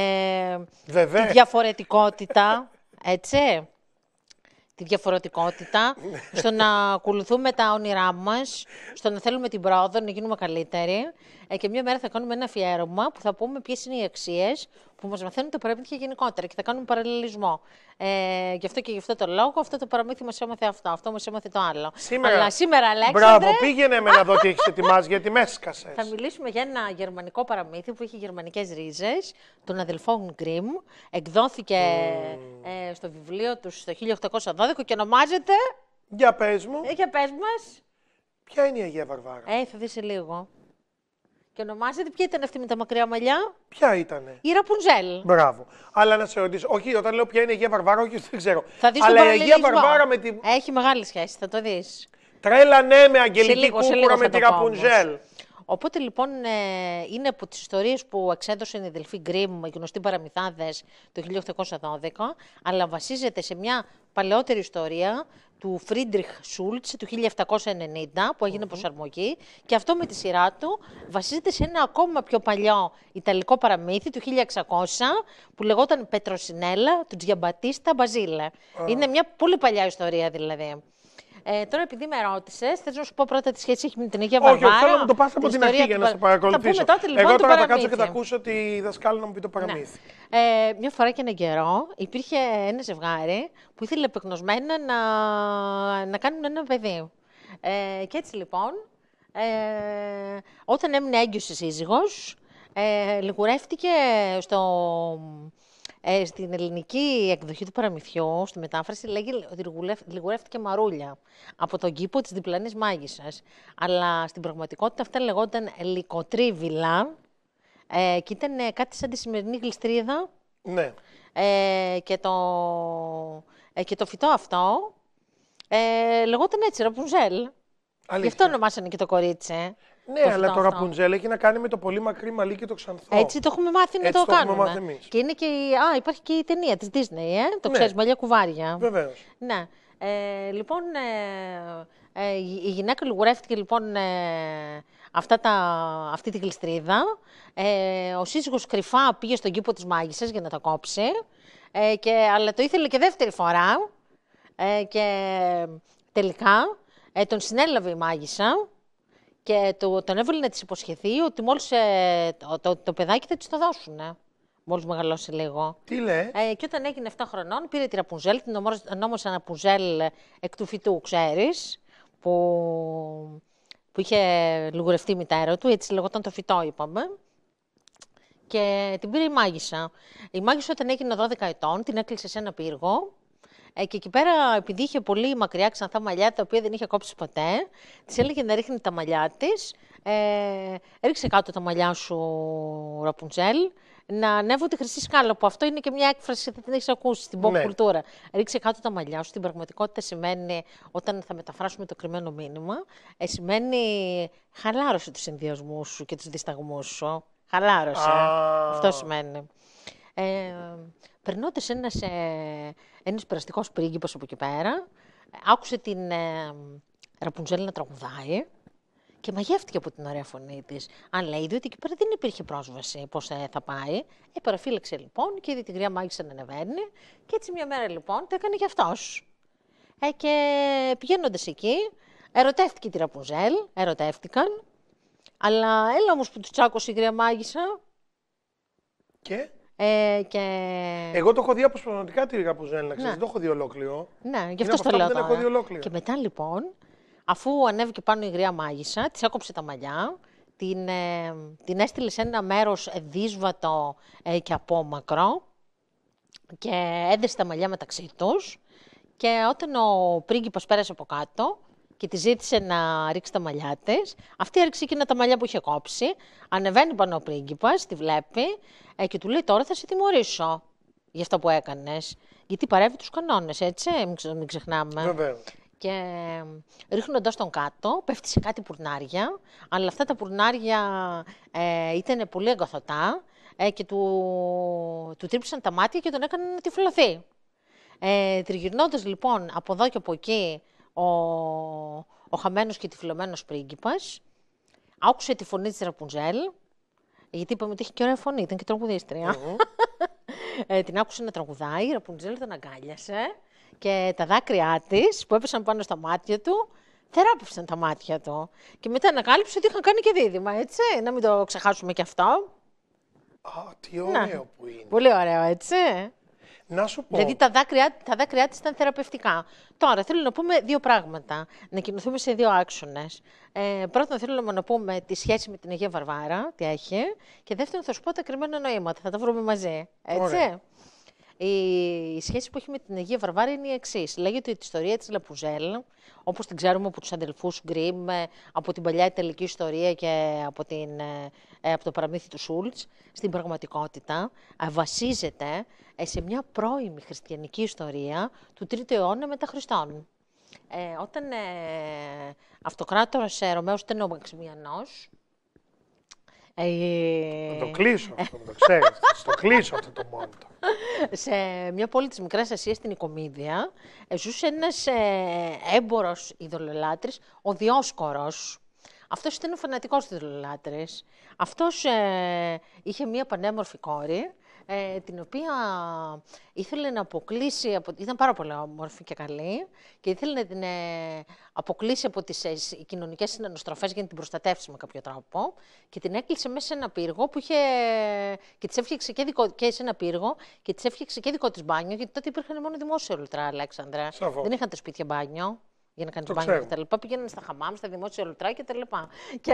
Τη διαφορετικότητα, έτσι. Τη διαφορετικότητα, στο να ακολουθούμε τα όνειρά μας, στο να θέλουμε την πρόοδο, να γίνουμε καλύτεροι. Και μια μέρα θα κάνουμε ένα αφιέρωμα που θα πούμε ποιες είναι οι αξίες που μας μαθαίνουν τα παραμύθια γενικότερα και θα κάνουμε παραλληλισμό. Γι' αυτό και γι' αυτό το λόγο, αυτό το παραμύθι μας έμαθε αυτό μας έμαθε το άλλο. Αλλά σήμερα, Αλέξανδρε... Μπράβο, πήγαινε με να δω τι έχεις ετοιμάσει, γιατί με έσκασες. Θα μιλήσουμε για ένα γερμανικό παραμύθι που έχει γερμανικές ρίζες, των αδελφών Γκριμ. Εκδόθηκε στο βιβλίο τους το 1812 και ονομάζεται... Για πες μου. Για πες μας. Ποια είναι η Αγία Βαρβάρα? Θα δεις σε λίγο. Και ονομάζεται, ποια ήταν αυτή με τα μακριά μαλλιά? Ποια ήτανε? Η Ραπουνζέλ. Μπράβο. Αλλά να σε ρωτήσω, όχι, όταν λέω ποια είναι η Αγία Βαρβάρα, όχι, δεν ξέρω. Θα δεις. Αλλά η Αγία Βαρβάρα με τη... Έχει μεγάλη σχέση, θα το δεις. Τρέλα, ναι, με αγγελική κούκουρα με τη Ραπουνζέλ. Οπότε λοιπόν είναι από τις ιστορίες που εξέδωσαν οι αδελφοί Γκριμ, οι γνωστοί παραμυθάδες, το 1812, αλλά βασίζεται σε μια παλαιότερη ιστορία του Φρίντριχ Σούλτς του 1790, που έγινε προσαρμογή, και αυτό με τη σειρά του βασίζεται σε ένα ακόμα πιο παλιό ιταλικό παραμύθι του 1600, που λεγόταν Πετροσινέλα του Τζιαμπατίστα Μπαζίλε. Είναι μια πολύ παλιά ιστορία δηλαδή. Τώρα, επειδή με ρώτησες, θέλω να σου πω πρώτα τη σχέση έχει με την Αγία Βαρβάρα. Όχι, θέλω να μου το πας από την αρχή για να σε παρακολουθήσω. Θα πούμε τότε, λοιπόν, εγώ τώρα θα κάτσω και θα ακούσω τη δασκάλα να μου πει το παραμύθι. Μια φορά και έναν καιρό υπήρχε ένα ζευγάρι που ήθελε επεγνωσμένα να κάνουν ένα παιδί. Και έτσι λοιπόν, όταν έμεινε έγκυος η σύζυγος, λιγουρεύτηκε στην ελληνική εκδοχή του παραμυθιού, στη μετάφραση, λέγει ότι λιγουρεύτηκε Μαρούλια από τον κήπο της διπλανής μάγισσας. Αλλά στην πραγματικότητα αυτά λεγόταν Λυκοτρίβιλα και ήταν κάτι σαν τη σημερινή γλιστρίδα. Ναι. Και το φυτό αυτό λεγόταν έτσι, Ραπουνζέλ. Γι' αυτό ονομάσανε και το κορίτσι. Ναι, αλλά το Ραπουνζέλ έχει να κάνει με το πολύ μακρύ μαλλί και το ξανθό. Έτσι το έχουμε μάθει να το κάνουμε. Και είναι και υπάρχει και η ταινία της Disney, το ξέρεις, Μαλλιά κουβάρια. Βεβαίως. Ναι. Λοιπόν, η γυναίκα λιγουρεύτηκε λοιπόν αυτή τη γλιστρίδα. Ο σύζυγος κρυφά πήγε στον κήπο της μάγισσας για να τα κόψει, αλλά το ήθελε και δεύτερη φορά και τελικά τον συνέλαβε η μάγισσα και τον έβαλε να της υποσχεθεί ότι μόλις το παιδάκι θα της το δώσουν. Μόλις μεγαλώσει λίγο. Τι λέει? Και όταν έγινε 7 χρονών, πήρε τη Ραπουνζέλ, την ονόμασαν Ραπουνζέλ εκ του φυτού, ξέρεις, που είχε λιγουρευτεί η μητέρα του, έτσι λεγόταν το φυτό, είπαμε. Και την πήρε η μάγισσα. Η μάγισσα όταν έγινε 12 ετών, την έκλεισε σε ένα πύργο Και εκεί πέρα, επειδή είχε πολύ μακριά ξανθά μαλλιά, τα οποία δεν είχε κόψει ποτέ, της έλεγε να ρίχνει τα μαλλιά της. Ρίξε κάτω τα μαλλιά σου, Ραπουντσέλ, να ανέβω τη χρυσή σκάλα, που αυτό είναι και μια έκφραση που την έχεις ακούσει στην pop κουλτούρα. Ρίξε κάτω τα μαλλιά σου. Στην πραγματικότητα σημαίνει, όταν θα μεταφράσουμε το κρυμμένο μήνυμα, σημαίνει χαλάρωσε τους συνδυασμούς σου και τους δισταγμούς σου. Χαλάρωσε. Αυτό σημαίνει. Περνώντας ένας περαστικός πρίγκιπας από εκεί πέρα, άκουσε την Ραπουντσέλ να τραγουδάει. Και μαγεύτηκε από την ωραία φωνή της. Αν λέει, διότι εκεί πέρα δεν υπήρχε πρόσβαση πώς θα πάει. Παραφύλαξε λοιπόν και είδε την γριά μάγισσα να ανεβαίνει. Και έτσι μια μέρα λοιπόν το έκανε και αυτός. Και πηγαίνοντας εκεί, ερωτεύτηκε τη Ραπουντσέλ, ερωτεύτηκαν. Αλλά έλα όμως που του τσάκωσε η γριά μάγισσα. Και? Εγώ το έχω δει αποσπασματικά τη Ραπουντσέλ, να ξέρεις, δεν το έχω δει ολόκληρο. Ναι, γι' αυτό το λέω. Δεν έχω δει ολόκληρο. Και μετά λοιπόν, αφού ανέβηκε πάνω η γριά μάγισσα, της έκοψε τα μαλλιά, την έστειλε σε ένα μέρος δύσβατο και απόμακρο και έδεσε τα μαλλιά μεταξύ τους. Και όταν ο πρίγκιπας πέρασε από κάτω και τη ζήτησε να ρίξει τα μαλλιά της, αυτή έριξε εκείνα τα μαλλιά που είχε κόψει, ανεβαίνει πάνω ο πρίγκιπας, τη βλέπει και του λέει: τώρα θα σε τιμωρήσω για αυτό που έκανες. Γιατί παρεύει τους κανόνες, έτσι, μην ξεχνάμε. Βεβαίως. Και ρίχνοντας τον κάτω, πέφτει σε κάτι πουρνάρια, αλλά αυτά τα πουρνάρια ήταν πολύ εγκαθωτά και του τρύπησαν τα μάτια και τον έκαναν να τυφλωθεί. Τριγυρνώντας λοιπόν από εδώ και από εκεί ο χαμένος και τυφλωμένος πρίγκιπας, άκουσε τη φωνή της Ραπουντσέλ, γιατί είπαμε ότι είχε και ωραία φωνή, ήταν και τραγουδίστρια. Την άκουσε να τραγουδάει, η Ραπουντσέλ τον αγκάλιασε. Και τα δάκρυά της που έπεσαν πάνω στα μάτια του, θεράπευσαν τα μάτια του. Και μετά ανακάλυψε ότι είχαν κάνει και δίδυμα, έτσι. Να μην το ξεχάσουμε κι αυτό. Τι ωραίο που είναι. Πολύ ωραίο, έτσι. Να σου πω. Δηλαδή τα δάκρυά της ήταν θεραπευτικά. Τώρα θέλω να πούμε δύο πράγματα. Να κινηθούμε σε δύο άξονες. Πρώτον, θέλω να πούμε τη σχέση με την Αγία Βαρβάρα, τι έχει. Και δεύτερον, θα σου πω τα κρυμμένα νοήματα. Θα τα βρούμε μαζί. Έτσι. Ωραία. Η σχέση που έχει με την Αγία Βαρβάρα είναι η εξής. Λέγεται ότι η ιστορία της Ραπουντσέλ, όπως την ξέρουμε από τους αδελφούς Γκριμ, από την παλιά ιταλική ιστορία και από το παραμύθι του Σούλτς, στην πραγματικότητα βασίζεται σε μια πρώιμη χριστιανική ιστορία του 3ου αιώνα μετά Χριστόν. Όταν αυτοκράτορας Ρωμαίος ήταν ο Μαξιμιανός, θα το κλείσω αυτό, το ξέρεις. Θα το κλείσω αυτό το μόνο. Σε μια πόλη της Μικράς Ασίας, στην Οικομίδια, ζούσε ένας έμπορος ειδωλολάτρης, ο Διόσκορος. Αυτός ήταν ο φανατικός ειδωλολάτρης. Αυτός είχε μια πανέμορφη κόρη, την οποία ήθελε να αποκλείσει, ήταν πάρα πολύ όμορφη και καλή, και ήθελε να την αποκλείσει από τις κοινωνικές συναναστροφές για να την προστατεύσει με κάποιο τρόπο, και την έκλεισε μέσα σε ένα πύργο που είχε, και της έφτιαξε και σε ένα πύργο και της έφτιαξε και δικό της μπάνιο, γιατί τότε υπήρχαν μόνο δημόσια λουτρά, Αλέξανδρα. Δεν είχαν τα σπίτια μπάνιο για να κάνει μπάνιο και τα λοιπά. Πήγαιναν στα χαμάμ, στα δημόσια λουτρά και τα λοιπά.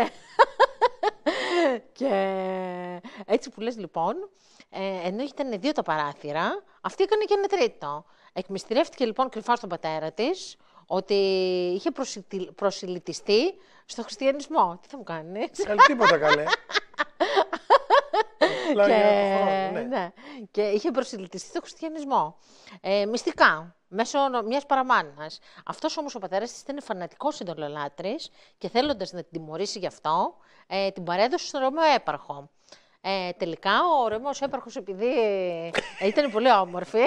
Και έτσι που λες λοιπόν, ενώ ήταν δύο τα παράθυρα, αυτή έκανε και ένα τρίτο. Εκμυστηρεύτηκε λοιπόν κρυφά στον πατέρα της ότι είχε προσιλητιστεί στο χριστιανισμό. Τι θα μου κάνεις? Τίποτα καλέ. Και είχε προσιλητιστεί στο χριστιανισμό. Μυστικά, μέσω μιας παραμάνας. Αυτός όμως ο πατέρας της ήταν φανατικός ειδωλολάτρης και θέλοντας να την τιμωρήσει γι' αυτό, την παρέδωσε στον Ρωμαίο έπαρχο. Τελικά ο Ρωμαίος έπαρχος, επειδή ήταν πολύ όμορφη,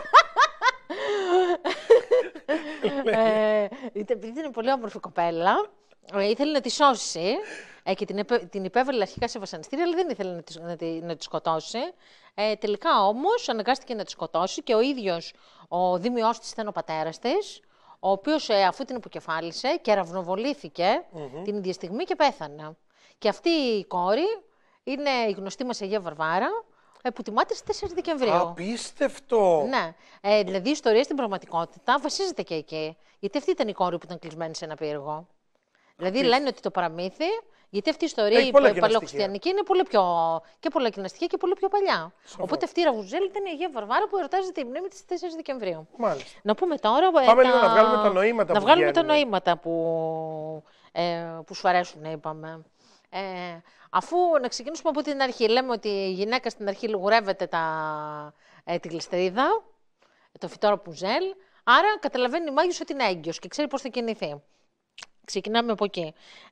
επειδή ήταν πολύ όμορφη κοπέλα, ήθελε να τη σώσει και την υπέβαλε αρχικά σε βασανιστήρια, αλλά δεν ήθελε να τη σκοτώσει. Τελικά όμως αναγκάστηκε να τη σκοτώσει και ο ίδιος ο δίμιος της ήταν ο πατέρας της, ο οποίος αφού την υποκεφάλισε και ραυνοβολήθηκε την ίδια στιγμή και πέθανε. Και αυτή η κόρη είναι η γνωστή μας Αγία Βαρβάρα, που τιμάται στις 4 Δεκεμβρίου. Απίστευτο! Ναι. Δηλαδή η ιστορία στην πραγματικότητα βασίζεται και εκεί. Γιατί αυτή ήταν η κόρη που ήταν κλεισμένη σε ένα πύργο. Δηλαδή λένε ότι το παραμύθι Γιατί αυτή η ιστορία η παλαιοχριστιανική είναι πολύ πιο. Και πολλά κοινά στοιχεία και πολύ πιο παλιά. Σοφό. Οπότε αυτή η Ραπουνζέλ ήταν η Αγία Βαρβάρα που εορτάζεται η μνήμη της 4 Δεκεμβρίου. Μάλιστα. Να πούμε τώρα. Πάμε λίγο να βγάλουμε τα νοήματα να βγάλουμε τα νοήματα που σου αρέσουν, είπαμε. Αφού να ξεκινήσουμε από την αρχή, λέμε ότι η γυναίκα στην αρχή λιγουρεύεται τη γλιστρίδα, το φυτό Ραπουνζέλ, άρα καταλαβαίνει η μάγισσα ότι είναι έγκυος και ξέρει πώς θα κινηθεί. Ξεκινάμε από εκεί.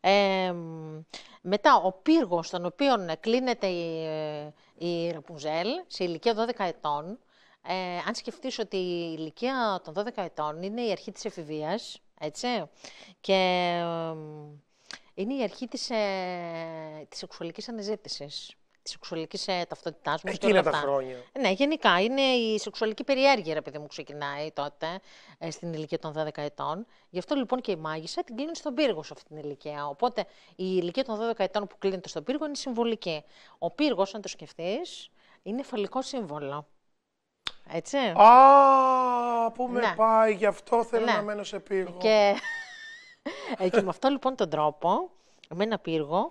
Μετά, ο πύργος στον οποίο κλείνεται η Ραπουνζέλ, σε ηλικία 12 ετών, αν σκεφτείς ότι η ηλικία των 12 ετών είναι η αρχή της εφηβείας, έτσι, και είναι η αρχή της σεξουαλικής αναζήτησης, της σεξουαλικής ταυτότητάς μας. Εκείνα τα χρόνια. Ναι, γενικά. Είναι η σεξουαλική περιέργεια, ρε παιδί μου, ξεκινάει τότε, στην ηλικία των 12 ετών. Γι' αυτό λοιπόν και η μάγισσα την κλείνει στον πύργο σε αυτή την ηλικία. Οπότε η ηλικία των 12 ετών που κλείνεται στον πύργο είναι συμβολική. Ο πύργος, αν το σκεφτείς, είναι φαλικό σύμβολο. Έτσι. Πού με πάει, γι' αυτό θέλω να μένω σε πύργο. Και με αυτό λοιπόν τον τρόπο, με ένα πύργο,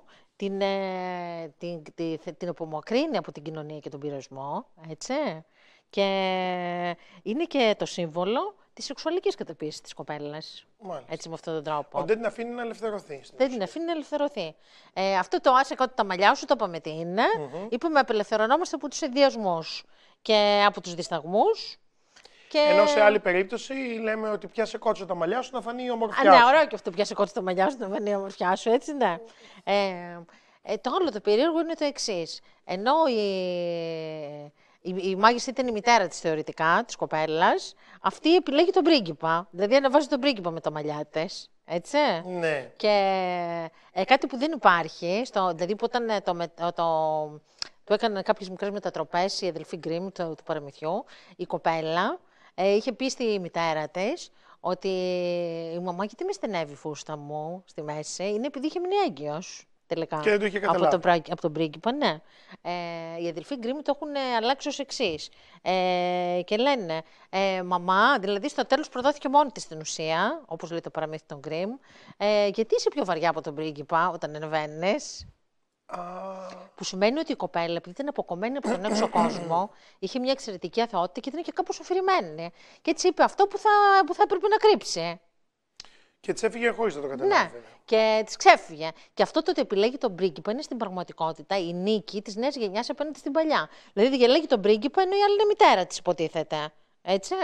την απομακρύνει από την κοινωνία και τον πειρασμό, έτσι. Και είναι και το σύμβολο της σεξουαλικής καταπίεσης της κοπέλας. Μάλιστα. Έτσι, με αυτόν τον τρόπο. Δεν την αφήνει να ελευθερωθεί. Δεν την αφήνει να ελευθερωθεί. Αυτό το άσε κάτω τα μαλλιά σου, το είπαμε τι είναι. Είπαμε απελευθερωνόμαστε από τους ενδιασμούς και από τους δισταγμούς. Ενώ σε άλλη περίπτωση λέμε ότι πιάσε κότσο τα μαλλιά σου να φανεί η ομορφιά σου. Ναι, ωραίο και αυτό, πιάσε κότσο τα μαλλιά σου να φανεί η ομορφιά σου, έτσι, ναι. Το άλλο το περίεργο είναι το εξής. Ενώ η μάγισσα ήταν η μητέρα της θεωρητικά, της κοπέλας, αυτή επιλέγει τον πρίγκιπα. Δηλαδή ανεβάζει τον πρίγκιπα με τα μαλλιά της. Έτσι. Ναι. Και κάτι που δεν υπάρχει, δηλαδή που όταν του έκαναν κάποιες μικρές μετατροπές η αδελφή Γκριμ του παραμυθιού, η κοπέλα είχε πει στη μητέρα της ότι η μαμά γιατί με στενεύει η φούστα μου στη μέση, είναι επειδή είχε μείνει έγκυος. Τελικά, και δεν το είχε καταλάβει. Από τον πρίγκιπα, ναι. Οι αδελφοί Γκριμ το έχουν αλλάξει ως εξής. Και λένε, μαμά, δηλαδή στο τέλος προδόθηκε μόνη της στην ουσία, όπως λέει το παραμύθι των Γκριμ, γιατί είσαι πιο βαριά από τον πρίγκιπα όταν ανεβαίνεις. Που σημαίνει ότι η κοπέλα, επειδή ήταν αποκομμένη από τον έξω κόσμο, είχε μια εξαιρετική αθωότητα και ήταν και κάπως οφειρημένη. Και έτσι είπε αυτό που θα έπρεπε να κρύψει. Και της έφυγε χωρίς να το καταλάβει. Ναι, και της ξέφυγε. Και αυτό το ότι επιλέγει τον πρίγκιπα είναι στην πραγματικότητα η νίκη της νέας γενιάς απέναντι στην παλιά. Δηλαδή διαλέγει τον πρίγκιπα ενώ η άλλη είναι μητέρα της, υποτίθεται. Έτσι.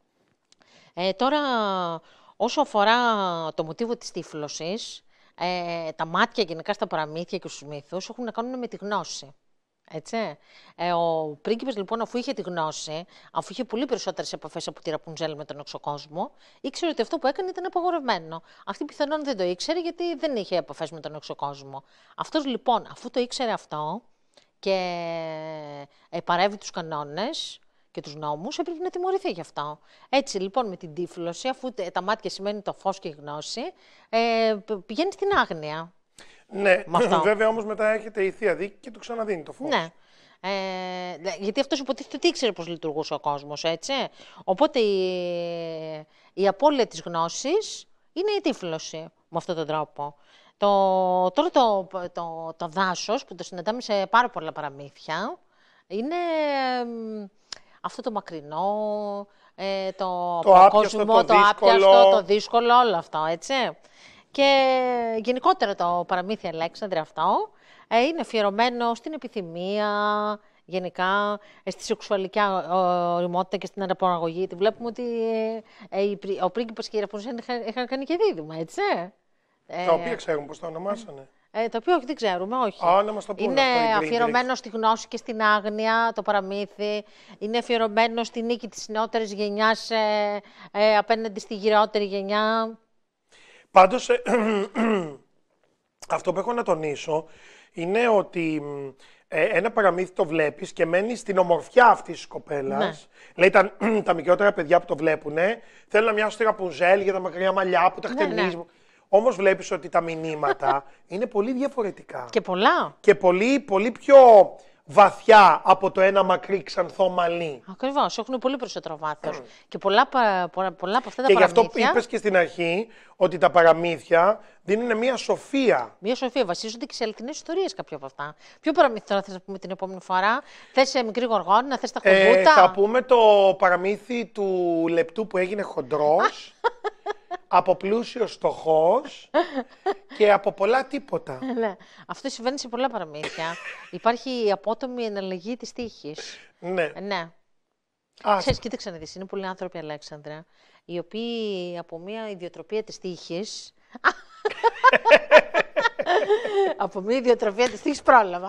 Τώρα, όσο αφορά το μοτίβο της τύφλωσης, τα μάτια γενικά στα παραμύθια και στους μύθους έχουν να κάνουν με τη γνώση. Έτσι. Ο πρίγκιπας λοιπόν, αφού είχε τη γνώση, αφού είχε πολύ περισσότερες επαφές από τη Ραπουνζέλ με τον εξωκόσμο, ήξερε ότι αυτό που έκανε ήταν απαγορευμένο. Αυτή πιθανόν δεν το ήξερε γιατί δεν είχε επαφές με τον εξωκόσμο. Αυτός λοιπόν, αφού το ήξερε αυτό και παρέβη τους κανόνες και τους νόμους, έπρεπε να τιμωρηθεί γι' αυτό. Έτσι λοιπόν με την τύφλωση, αφού τα μάτια σημαίνει το φως και η γνώση, πηγαίνει στην άγνοια. Ναι, βέβαια όμως μετά έρχεται η Θεία Δίκη και του ξαναδίνει το φως. Ναι. Γιατί αυτός υποτίθεται ότι ήξερε πώς λειτουργούσε ο κόσμος, έτσι. Οπότε η απώλεια της γνώσης είναι η τύφλωση με αυτόν τον τρόπο. Τώρα το δάσος που το συναντάμε σε πάρα πολλά παραμύθια είναι αυτό το μακρινό, το άπιαστο, το δύσκολο, όλο αυτό, έτσι. Και γενικότερα το παραμύθι Αλέξανδρε αυτό είναι αφιερωμένο στην επιθυμία, γενικά στη σεξουαλική ωριμότητα και στην αναπαραγωγή. Τη βλέπουμε ότι ο πρίγκιπας και η Ραπουνζέλ είχαν κάνει και δίδυμα, έτσι. Τα οποία ξέρουν πώς τα ονομάσανε. Τα οποία όχι, δεν ξέρουμε, όχι. Να μας το πούνε είναι αυτό, αφιερωμένο στη γνώση και στην άγνοια το παραμύθι. Είναι αφιερωμένο στη νίκη της νεότερης γενιάς απέναντι στη γυραιότερη γενιά. Πάντως, αυτό που έχω να τονίσω είναι ότι ένα παραμύθι το βλέπεις και μένει στην ομορφιά αυτής της κοπέλας. Ναι. Λέει τα μικρότερα παιδιά που το βλέπουνε θέλουν να μοιάσουν στη Ραπουνζέλ για τα μακριά μαλλιά που τα χτενίζουν. Ναι. Όμως βλέπεις ότι τα μηνύματα είναι πολύ διαφορετικά. Και πολλά. Και πολύ, πολύ πιο βαθιά από το ένα μακρύ ξανθό μαλλί. Ακριβώς, έχουν πολύ περισσότερο βάθος. Και πολλά από αυτά τα παραμύθια. Και γι' αυτό είπες και στην αρχή ότι τα παραμύθια δίνουν μια σοφία. Μια σοφία, βασίζονται και σε αληθινές ιστορίες κάποια από αυτά. Ποιο παραμύθι τώρα θες να πούμε την επόμενη φορά? Θες μικρή γοργόνα, θες τα κομπούτα? Θα πούμε το παραμύθι του λεπτού που έγινε χοντρός. Από πλούσιο στοχός και από πολλά τίποτα. Ναι. Αυτό συμβαίνει σε πολλά παραμύθια. Υπάρχει η απότομη εναλλαγή της τύχης. Ναι. Ναι. Ξέρεις, κοίταξε να δεις, είναι πολλοί άνθρωποι, Αλέξανδρα, οι οποίοι από μια ιδιοτροπία της τύχης... από μια ιδιοτροπία της τύχης πρόλαβα.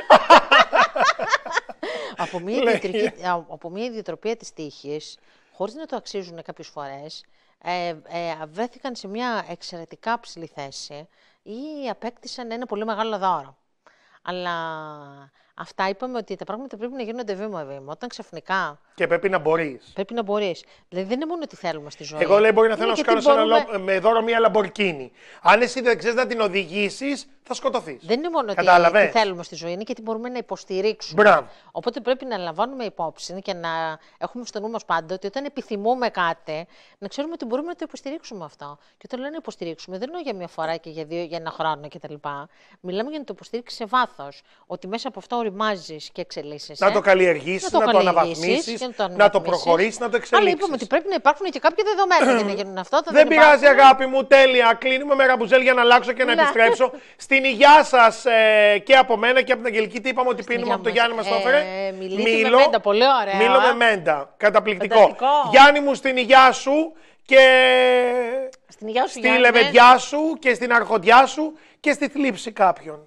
από μια ιδιοτροπία της τύχης, χωρίς να το αξίζουν κάποιες φορές, βρέθηκαν σε μια εξαιρετικά ψηλή θέση ή απέκτησαν ένα πολύ μεγάλο δώρο. Αλλά αυτά είπαμε ότι τα πράγματα πρέπει να γίνονται βήμα-βήμα. Όταν ξαφνικά. Και πρέπει να μπορείς. Πρέπει να μπορείς. Δηλαδή δεν είναι μόνο τι θέλουμε στη ζωή. Εγώ λέει μπορεί να θέλω να σου κάνω με δώρο μια Λαμπορκίνη. Αν εσύ δεν ξέρεις να την οδηγήσεις, θα σκοτωθείς. Δεν είναι μόνο τι θέλουμε στη ζωή, είναι και τι μπορούμε να υποστηρίξουμε. Μπράβο. Οπότε πρέπει να λαμβάνουμε υπόψη και να έχουμε στο νου μας πάντα ότι όταν επιθυμούμε κάτι, να ξέρουμε ότι μπορούμε να το υποστηρίξουμε αυτό. Και όταν λέω να υποστηρίξουμε, δεν εννοώ για μια φορά και για 2, για 1 χρόνο κτλ. Μιλάμε για να το υποστηρίξεις σε βάθος. Ότι μέσα από αυτό οριμάζεις και εξελίσσεσαι. Να το καλλιεργήσεις, να το αναβαθμίσεις, να το προχωρήσεις, να το εξελίξεις. Αλλά είπαμε ότι πρέπει να υπάρχουν και κάποια δεδομένα για να γίνουν αυτό. Δεν πειράζει, αγάπη μου, τέλεια. Κλείνουμε με ραμπουζέλ για να αλλάξω και να επιστρέψω. Στην υγειά σας και από μένα και από την Αγγελική, τι είπαμε ότι πίνουμε από το Γιάννη μας το έφερε. Μήλο με μέντα, πολύ ωραία. Μήλο με μέντα, καταπληκτικό. Γιάννη μου, στην υγειά σου και στη λεβεντιά σου και στην αρχοντιά σου και στη θλίψη κάποιον.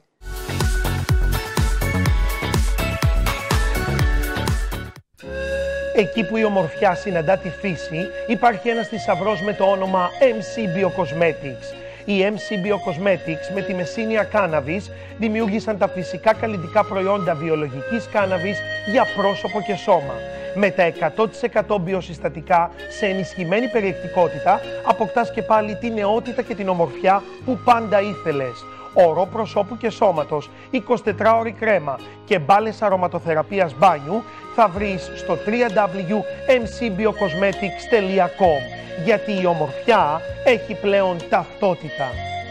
Εκεί που η ομορφιά συναντά τη φύση, υπάρχει ένας θησαυρός με το όνομα MC Biocosmetics. Οι MC Biocosmetics με τη μεσίνια cannabis δημιούργησαν τα φυσικά καλλιτικά προϊόντα βιολογικής cannabis για πρόσωπο και σώμα. Με τα 100% βιοσυστατικά σε ενισχυμένη περιεκτικότητα, αποκτάς και πάλι τη νεότητα και την ομορφιά που πάντα ήθελες. Ορό προσώπου και σώματος, 24ωρη κρέμα και μπάλες αρωματοθεραπείας μπάνιου θα βρεις στο www.mcbiocosmetics.com, γιατί η ομορφιά έχει πλέον ταυτότητα.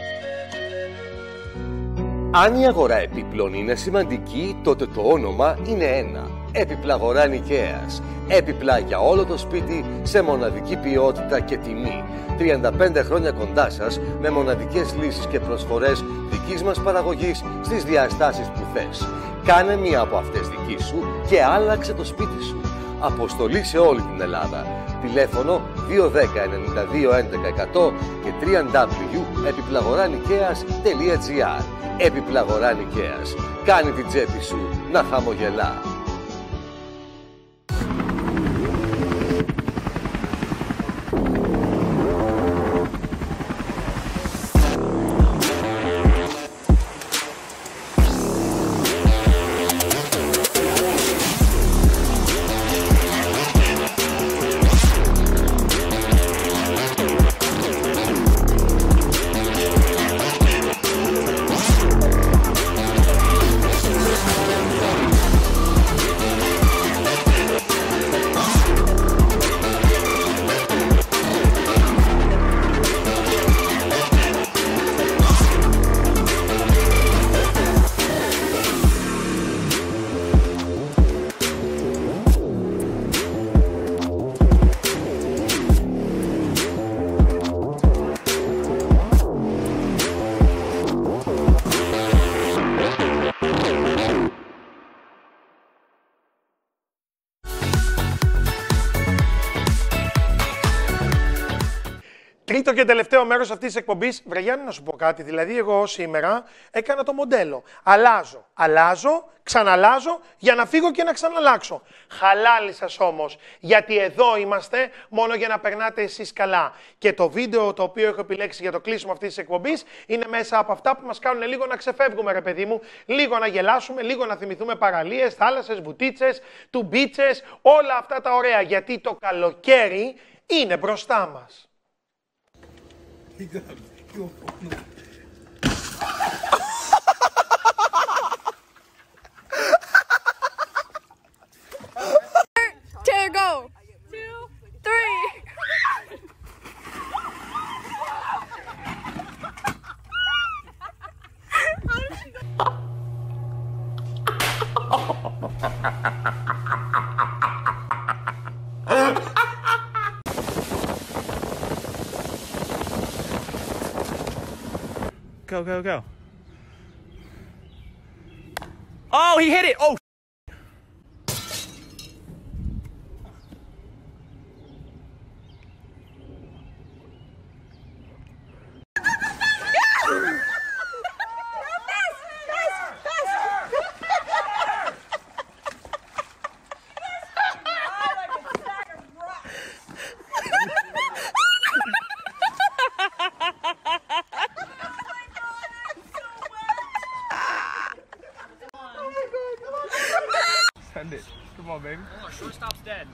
Αν η αγορά επίπλων είναι σημαντική, τότε το όνομα είναι ένα. Έπιπλα αγορά Νικαίας. Έπιπλα για όλο το σπίτι σε μοναδική ποιότητα και τιμή. 35 χρόνια κοντά σας με μοναδικές λύσεις και προσφορές δικής μας παραγωγής στις διαστάσεις που θες. Κάνε μία από αυτές δική σου και άλλαξε το σπίτι σου. Αποστολή σε όλη την Ελλάδα. Τηλέφωνο 210 92 11 100 και www.epiplagoraniceas.gr. Επιπλαγορά Νικαίας. Κάνει την τσέπη σου να χαμογελά. Τρίτο και τελευταίο μέρος αυτής της εκπομπής, βρε Γιάννη, να σου πω κάτι. Δηλαδή, εγώ σήμερα έκανα το μοντέλο. Αλλάζω, ξαναλλάζω για να φύγω και να ξαναλλάξω. Χαλάλη σας όμως, γιατί εδώ είμαστε μόνο για να περνάτε εσείς καλά. Και το βίντεο το οποίο έχω επιλέξει για το κλείσιμο αυτής της εκπομπής είναι μέσα από αυτά που μας κάνουν λίγο να ξεφεύγουμε, ρε παιδί μου, λίγο να γελάσουμε, λίγο να θυμηθούμε παραλίες, θάλασσες, βουτίτσες, τουμπίτσες, όλα αυτά τα ωραία. Γιατί το καλοκαίρι είναι μπροστά μας. Go, go, go. Oh, he hit it! Oh! Send it. Come on, baby. Oh, shortstop's dead.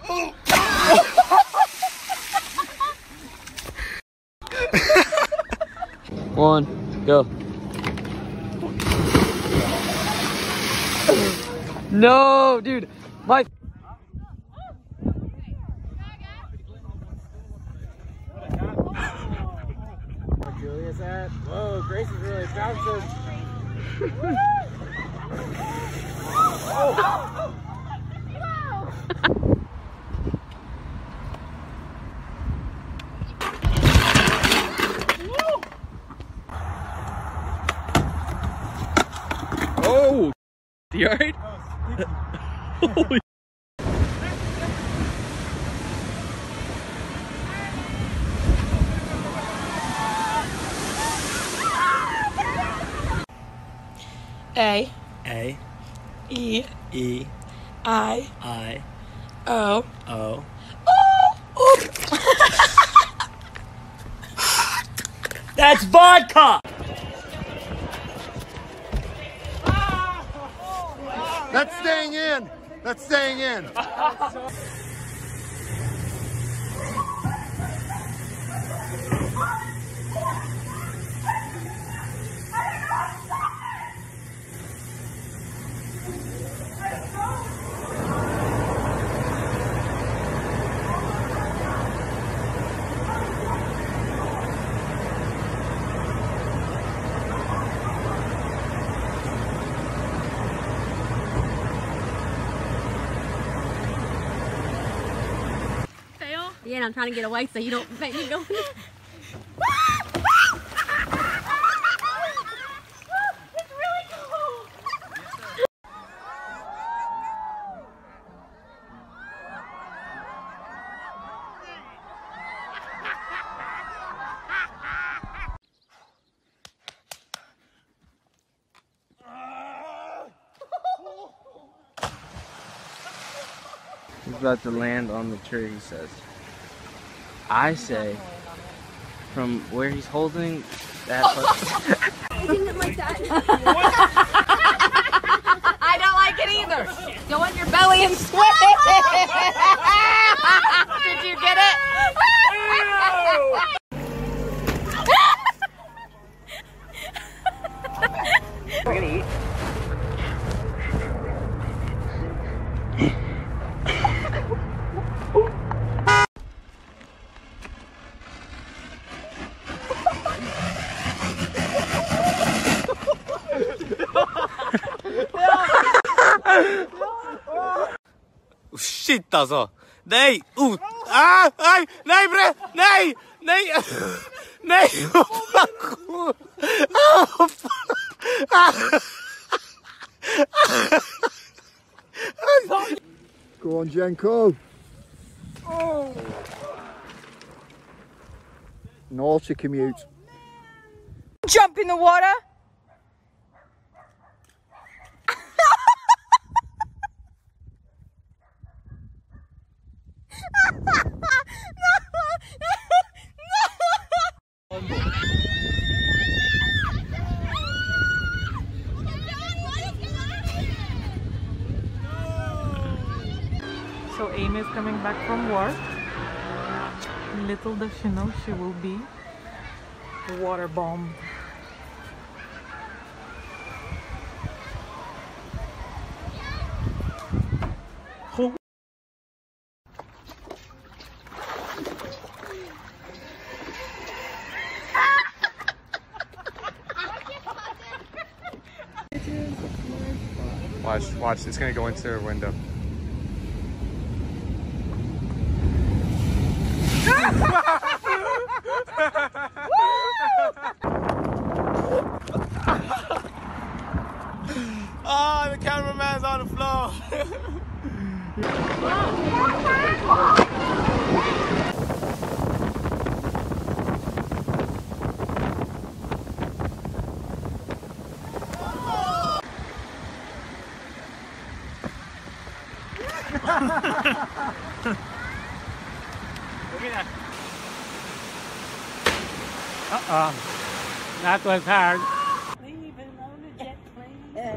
One, go. No, dude. My. Julia's at. Whoa, Grace is really bouncing. Oh, you alright? Holy. A E E I O O. That's vodka! That's staying in. That's staying in. Yeah, and I'm trying to get away so you don't make me go. It's really cool. He's about to land on the tree, he says. I say, from where he's holding that. Isn't it like that? I don't like it either. Go on your belly and swing. Did you get it? We're gonna eat. Shit alltså! Nej! Nej! Nej bre! Nej! Nej! Nej! Go on, Jenko. Naughty commute. Jump in the water. So Amy is coming back from work. Little does she know she will be water bombed. Oh. Watch. It's gonna go into her window. Oh, the cameraman's on the floor. That was hard. Leave alone a jet plane.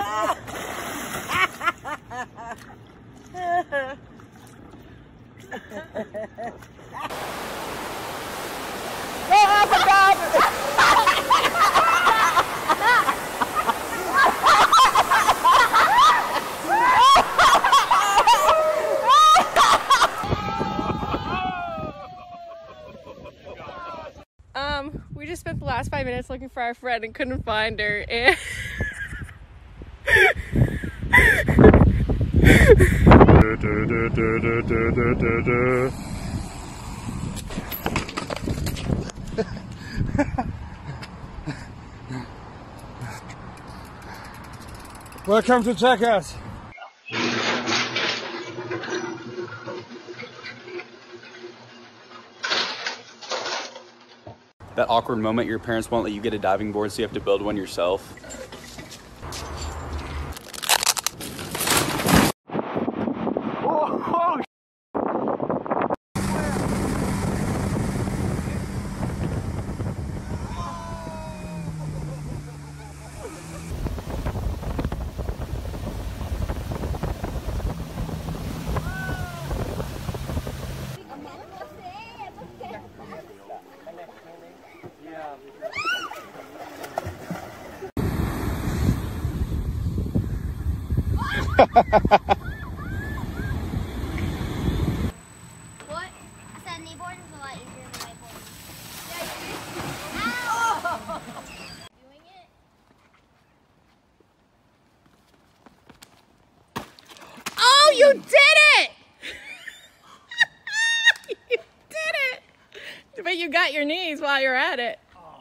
We just spent the last 5 minutes looking for our friend and couldn't find her, and Welcome to Checkers. That awkward moment your parents won't let you get a diving board, so you have to build one yourself. What? I said kneeboard is a lot easier than wakeboard. Ow! Doing it? oh, you did it! You did it! But you got your knees while you're at it.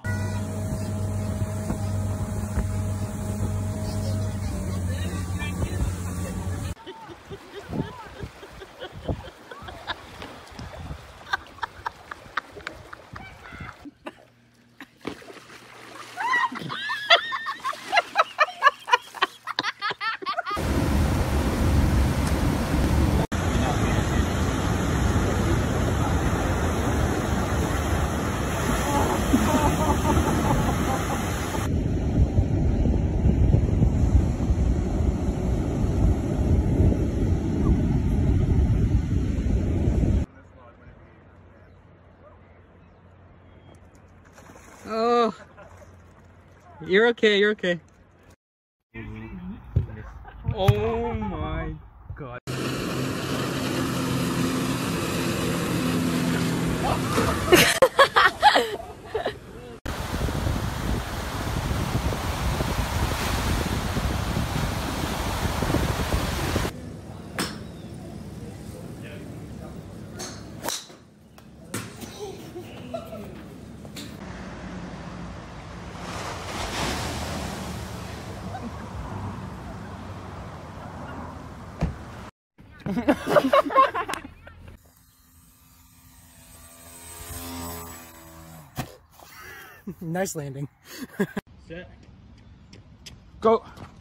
Oh, you're okay, you're okay. Oh my God. Nice landing. Set. Go.